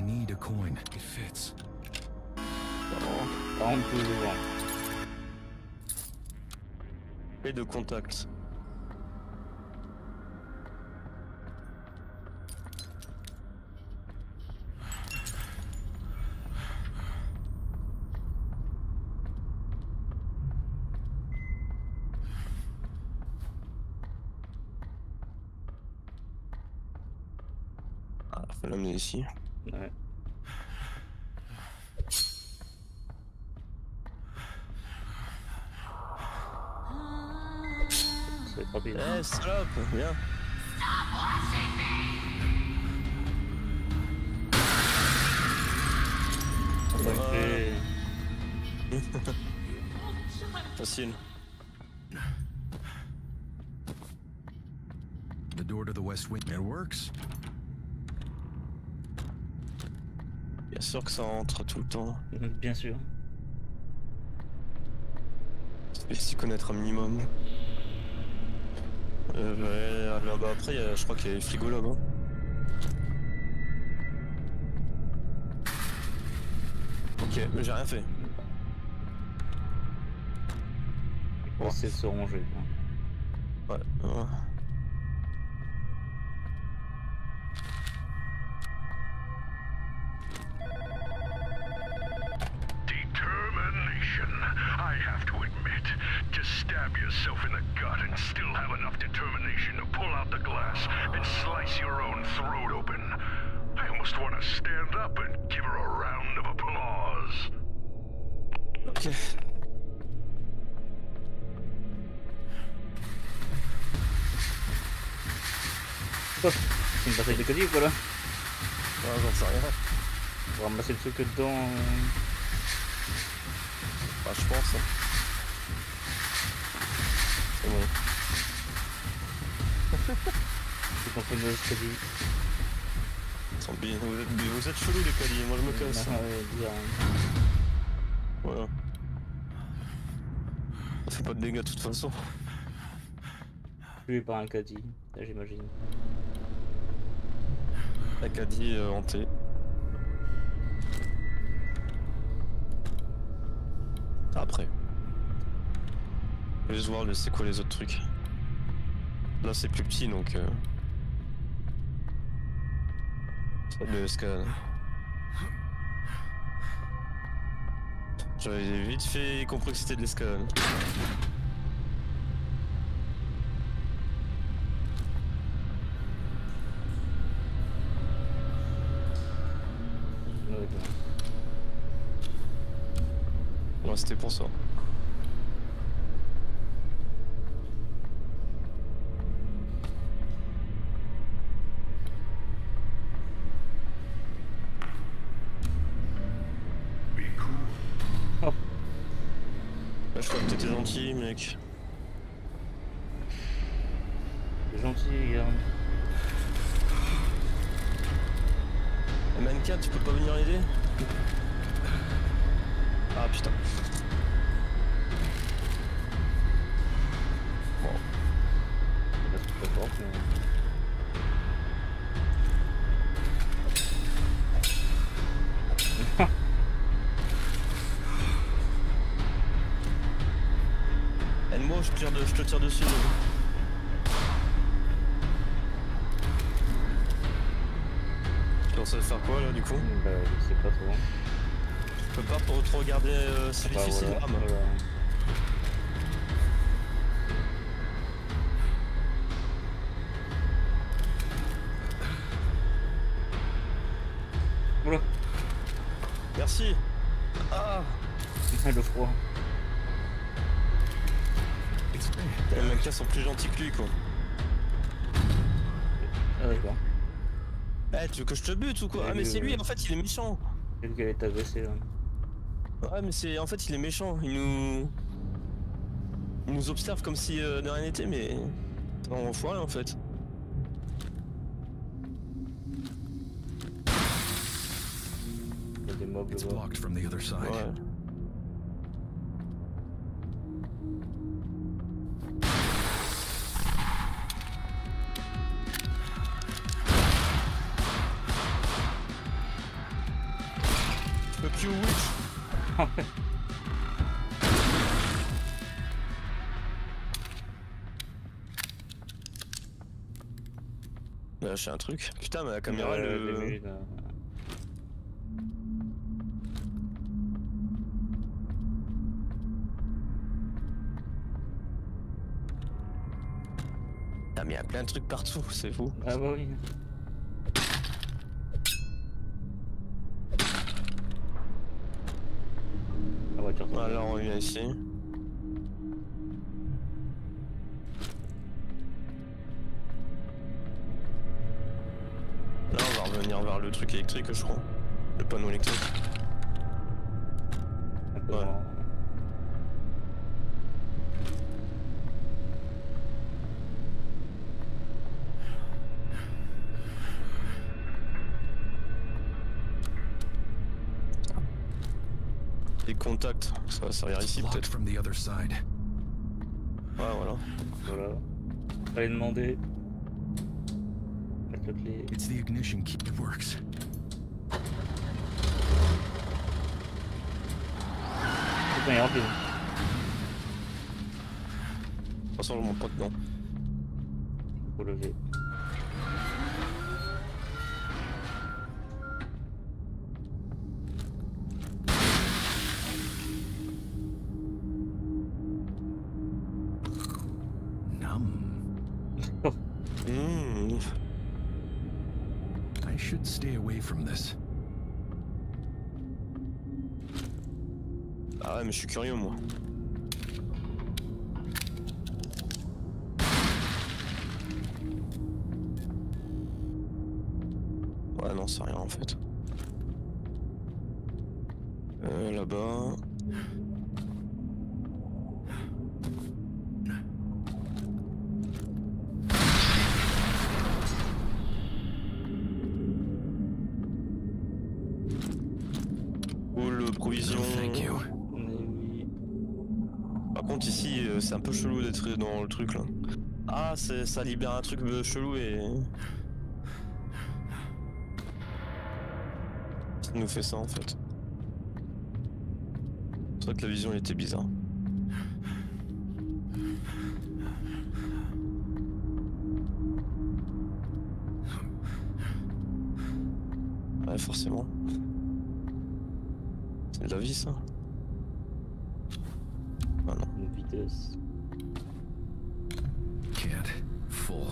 need a coin. It fits. Par contre, plus souvent. Et de contact. Ah, faut l'amener ici. Ouais. C'est rapide. Eh, salope, viens. Ouais. Facile. The door to the west wing. It works. Bien sûr que ça entre tout le temps. Bien sûr. Il faut s'y connaître un minimum. Euh, ouais, là, bah après, y a, je crois qu'il y a les frigos là-bas. Ok, mais j'ai rien fait. On va essayer de se ranger. Hein. Ouais, ouais. Determination. I have to admit, to stab yourself in the gut and still have enough determination to pull out the glass and slice your own throat open. I almost want to stand up and give her a round of applause. Ok. Quoi? C'est une bataille de colis ou quoi là? Ouais, j'en sais rien. On va ramasser le truc dedans. Euh... Bah, je pense. Hein. C'est bon. C'est contre nos escaliers. Sans billes. Vous êtes, vous êtes chelou les caliers, moi je me casse. Ah ouais, bizarre. Voilà. Ça fait pas de dégâts de toute façon. Tué par un caddie, là j'imagine. Un caddie euh, hanté. Après. Je vais juste voir le c'est quoi les autres trucs. Là c'est plus petit donc euh... c'est pas de l'escalade. J'avais vite fait compris que c'était de l'escalade. Ouais, c'était pour ça. Oh. Là, je crois que t'étais gentil, mec. C'est gentil, regarde. M N quatre, tu peux pas venir l'aider? Ah putain. Bon. C'est pas fort, mais... Aide-moi, je, tire de, je te tire dessus. Donc. Tu pensais faire quoi là du coup? Bah, je sais pas trop. Je peux pas pour trop regarder euh, c'est Bah, difficile. voilà, Ah, bah. voilà. Oula. Merci. Ah. Le froid. Les mecs sont plus gentils que lui quoi. Ah d'accord. Eh tu veux que je te bute ou quoi? Ah mais c'est lui en fait il est méchant. C'est lui qui allait t'agresser là. Ouais mais c'est en fait il est méchant. Il nous il nous observe comme si euh, de rien n'était mais c'est un enfoiré en fait. Il y a des mobs It's là-bas. blocked from the other side. Ouais. Fuck you, witch. Bah, lâché un truc. Putain, mais la caméra, Ouais, le... j'ai vu, là. Ah, mais il y a plein de trucs partout, c'est fou. Ah bah oui. La voiture. Voilà, alors on revient ici. Là, on va revenir vers le truc électrique, je crois. Le panneau électrique. Un peu Ouais. moins. Les contacts, ça va servir ici Locked peut-être. from the other side. Ouais, voilà. Voilà. Fallait demander. Mettre le clé. It's the ignition key. It works. Putain, il est rempli. De toute façon, je monte pas dedans. Faut lever. Numb. Mmh. I should stay away from this. Ah ouais, mais je suis curieux, moi. Ouais, non, c'est rien en fait. Euh, là-bas. Cool, provision. Thank you. Mais oui. Par contre, ici, euh, c'est un peu chelou d'être dans le truc là. Ah, c'est- ça libère un truc euh, chelou et. Ça nous fait ça en fait. C'est vrai que la vision elle était bizarre. Ouais, forcément. C'est de la vie ça. Ah non. Une vitesse. Can't. Full.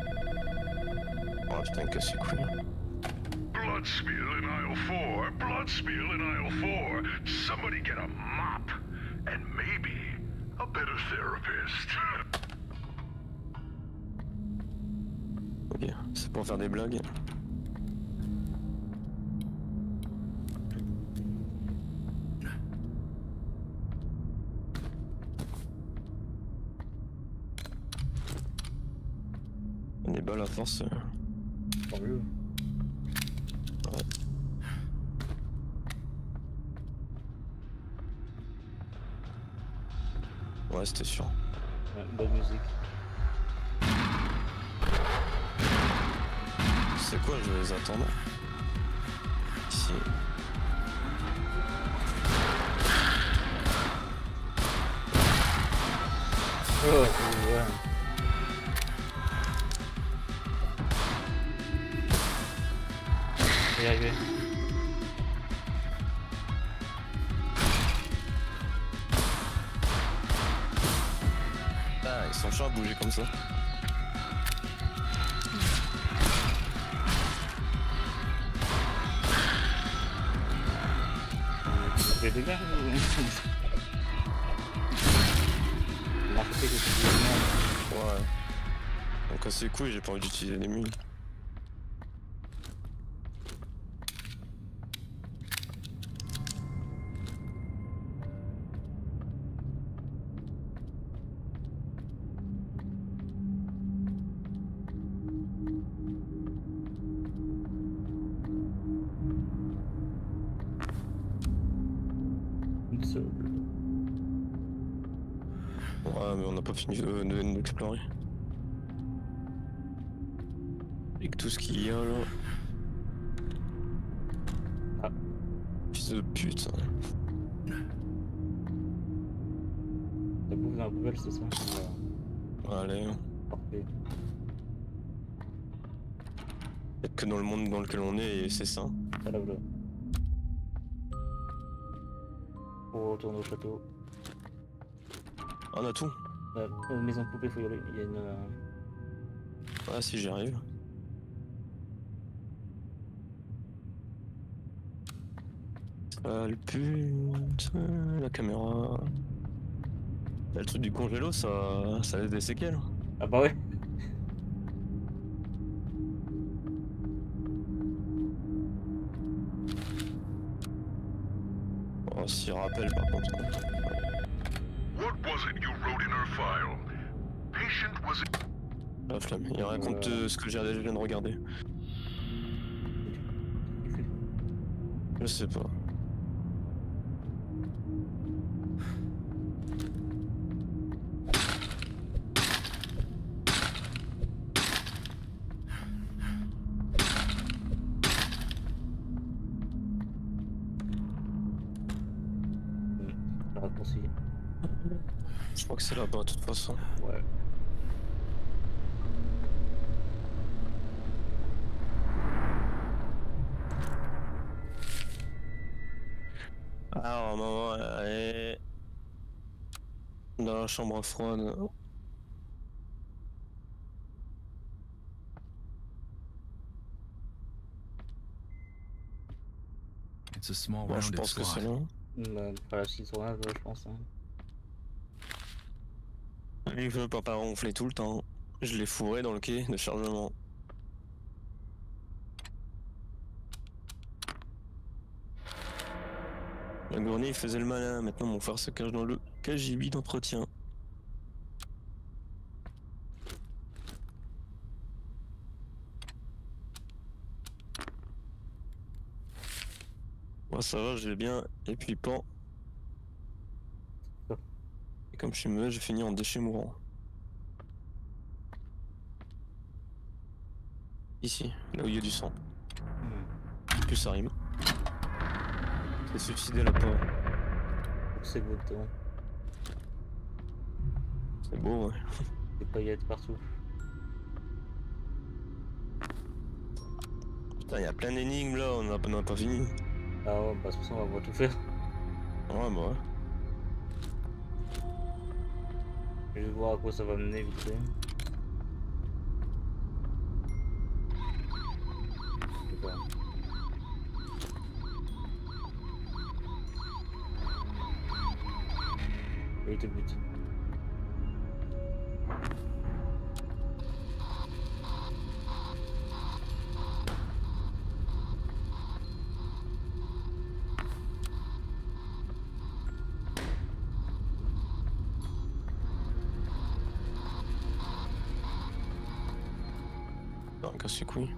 Oh putain, que c'est cool. Bloodspiel in aisle four. Bloodspiel in aisle four. Somebody get a mop. And maybe a better therapist. Ok, c'est pour faire des blagues. Les balles à force. euh, Tant mieux. Ouais, c'était sûr. Ouais, bonne musique. C'est quoi, je vais les attendre. Ici. Oh, ouais. Je vais y arriver. Ah, ils sont chauds à bouger comme ça. Je vais dégâts. Marqué que tu dis Ouais. Donc casse les couilles, j'ai pas envie d'utiliser des mules. une seule. Ouais, mais on n'a pas fini euh, de- d'explorer. Et que tout ce qu'il y a là. Ah. Fils de pute. Ça bouffe dans la poubelle, c'est ça? Voilà. Allez. Parfait. Peut-être que dans le monde dans lequel on est, c'est ça. Ça là, voilà. On retourne au château. On a tout. La euh, maison poupée, faut y aller. Il y a une. Euh... Ah, si j'y arrive. Ah, le pute, la caméra. Le truc du congélo, ça, ça laisse des séquelles. Ah bah ouais. Oh, s'il rappelle par contre. What was it you wrote in her file? Patient was it? La flamme, il raconte euh, ce que j'ai je viens de regarder. Je sais pas. Raccourci. Je crois que c'est là-bas de toute façon. Ouais. Alors, maman, elle est dans la chambre froide. It's a small Bon, je rounded pense que c'est slot. là. Bah, pas la citronnade, ouais, je pense. Hein. Il veut pas pas ronfler tout le temps. Je l'ai fourré dans le quai de chargement. Le grenier il faisait le malin, maintenant mon frère se cache dans le K J B d'entretien. Moi ça va, je vais bien, et puis pan. Et comme je suis mauvais, j'ai fini en déchet mourant. Ici, là où il y a du sang. Hmm. Plus ça rime. C'est suicidé là pas. C'est beau dedans. C'est beau, ouais. Des paillettes partout. Putain, il y a plein d'énigmes là, on n'a on a pas fini. Ah ouais, bah de toute façon, on va tout faire. Ouais, bah ouais. Je vais voir à quoi ça va mener vite fait. Je sais pas. Et il te bute. Non, casse les couilles.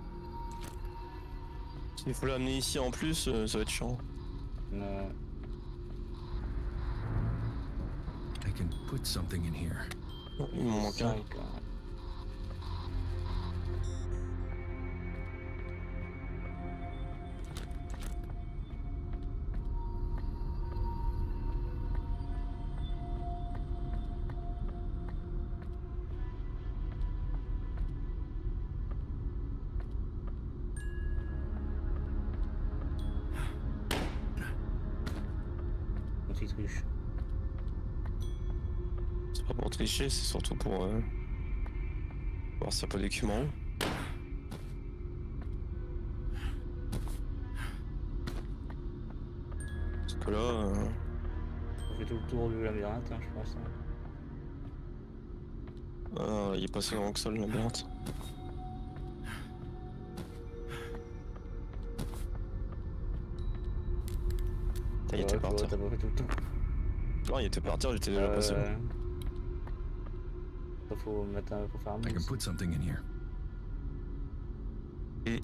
S'il faut l'amener ici en plus, euh, ça va être chiant. Non. I can put something in here. Oh, il m'en manque un. cinq, hein. Triche. C'est pas pour tricher, c'est surtout pour euh, voir s'il n'y a pas d'écument. Parce que là, euh... On fait tout le tour du labyrinthe, hein, je pense. Hein. ah, il est pas si grand que ça le labyrinthe. Il était par terre. T'as pas fait tout le tour. Non, il était par terre, j'étais déjà Euh... passé. Faut mettre un... faut faire un I can mix. put something in here. Mm.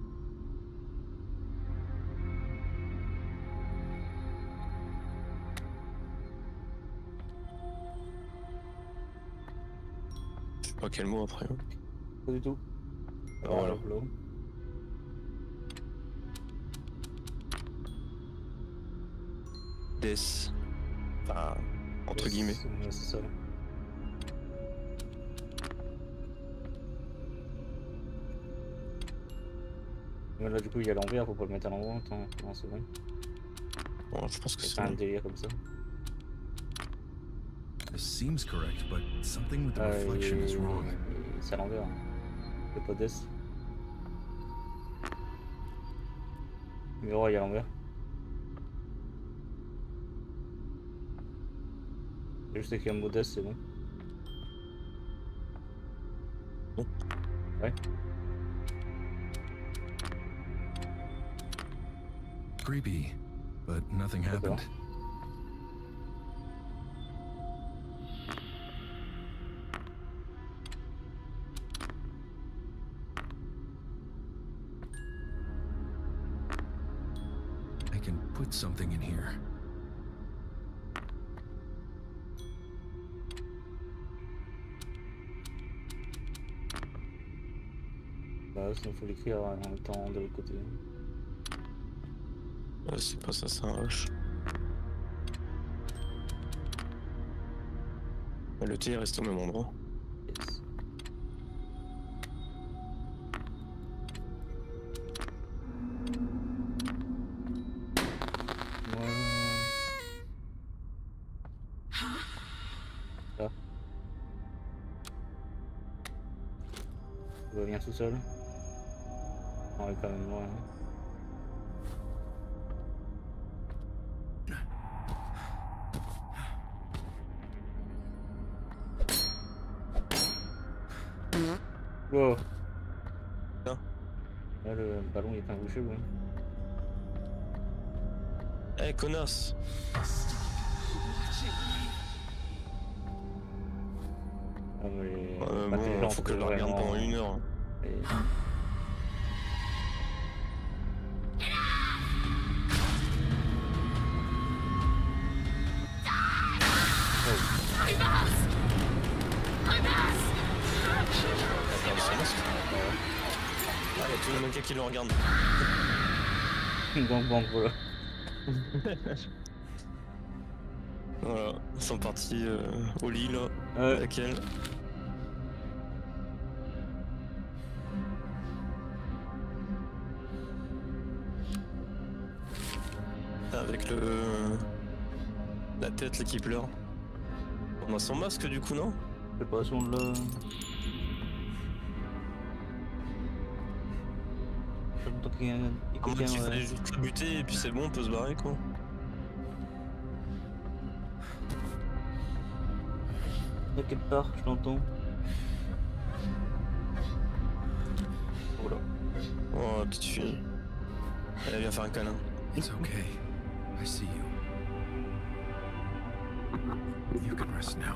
Je sais pas quel mot après. Hein. Pas du tout. Ah, voilà. Là. death. Enfin, entre Ouais, guillemets. c'est- ouais, c'est ça. Mais là, du coup, il y a l'envers, faut pas le mettre à l'envers. Attends, non, c'est vrai. Bon, je pense que C'est c'est un bon. délire comme ça. This seems correct, but something with the Ah, reflection is et- wrong. et c'est à l'envers. Hein. Le pas death. Le miroir, il est à l'envers. Juste qu'il y a un mot death, c'est bon. Bon. Ouais. Creepy, but nothing D'accord. happened. I can put something in here. Bah, sinon, faut l'écrire en même temps de l'autre côté. Ouais, c'est pas ça, c'est un rush. Le T est resté au même endroit. Yes. Ouais. Là. Il va venir tout seul. Non, il est quand même loin. Hein. Wow. Non. Là, le ballon il est embouché, ouais. Eh, hey, connasse! Ah, mais... Euh, pas bon, intelligent, faut que je la regarde vraiment- pendant une heure. Et- Regarde son masque. Ah, il y a tous les mannequins qui le regardent. Gang bang, voilà. Voilà, ils sont partis euh, au lit là, Ouais. avec elle. Avec le... la tête là qui pleure. On a son masque du coup, non? Je sais pas si on l'a. Ça longtemps qu'il y a il y a À mon quelqu'un, avis, il ouais. fallait juste le buter et puis c'est bon, on peut se barrer quoi. De quelque part, je l'entends. Voilà. Oh, petite fille. Elle vient faire un câlin. It's okay. I see you. You can rest now.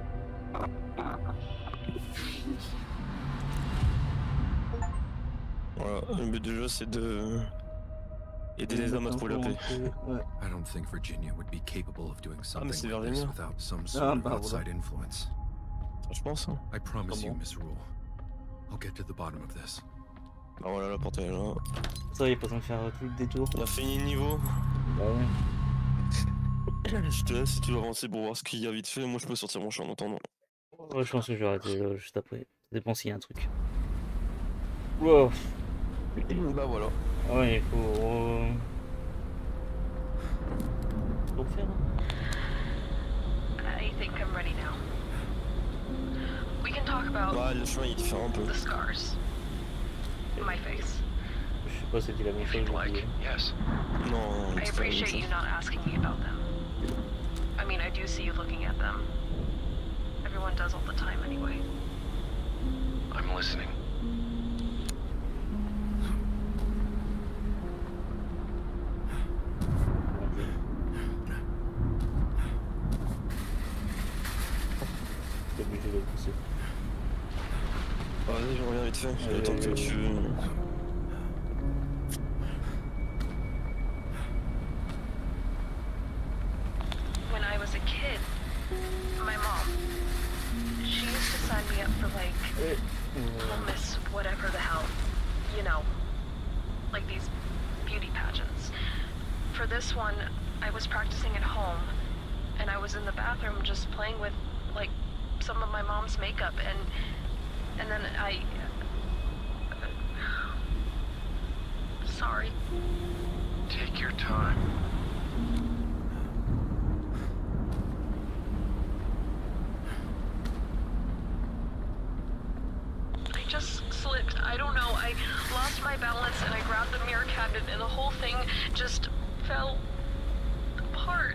Voilà, le but du jeu c'est de... aider les hommes à trouver la paix. Ouais. I don't think Virginia would be capable of doing something c'est like this Virginia. without some Ah, sort of bah, voilà. outside influence. Je pense. Hein. I promise you, bon. Miss Rule. I'll get to the bottom of this. Bah voilà, la porte elle est là. Ça, il a pas besoin de faire tout le détour. On a fini le niveau. Bah ouais. Je te laisse si tu veux avancer pour voir ce qu'il y a vite fait. Moi je peux sortir mon chat en attendant. Ouais, je pense que je vais arrêter là, juste après. Ça dépend s'il y a un truc. Wow. Bah voilà. Ah ouais, il faut. Euh... Faut le faire, hein. I think I'm ready now. We can talk about Ouais, le chemin il est différent un peu. the scars. My face. Je sais pas si c'était la même If chose. you'd j'ai like, oublié. yes. Non, I c'est pas la même appreciate chose. you not asking me about them. I mean, I do see you looking at them. Everyone does all the time anyway. I'm listening. T'es obligé de le pousser. Vas-y, je reviens vite fait. Allez, Le temps que allez, tu... When I was a kid, my mom, she used to sign me up for like Eh, Miss whatever the hell, you know, like these beauty pageants. For this one, I was practicing at home, and I was in the bathroom just playing with, like, some of my mom's makeup, and and then I... Sorry. Take your time. I just slipped. I don't know. I lost my balance and I grabbed the mirror cabinet and the whole thing just fell apart.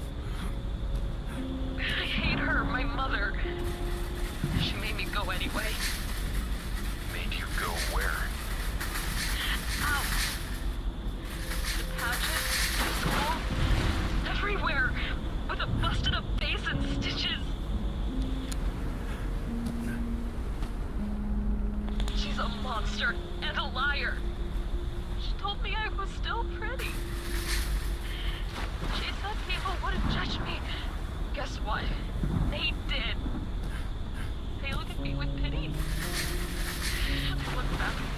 I hate her, my mother. She made me go anyway. Made you go where? Out. The pageant, school, everywhere, with a busted up face and stitches. She's a monster and a liar. She told me I was still pretty. She said people wouldn't judge me. Guess what? They did. They look at me with pity. I look back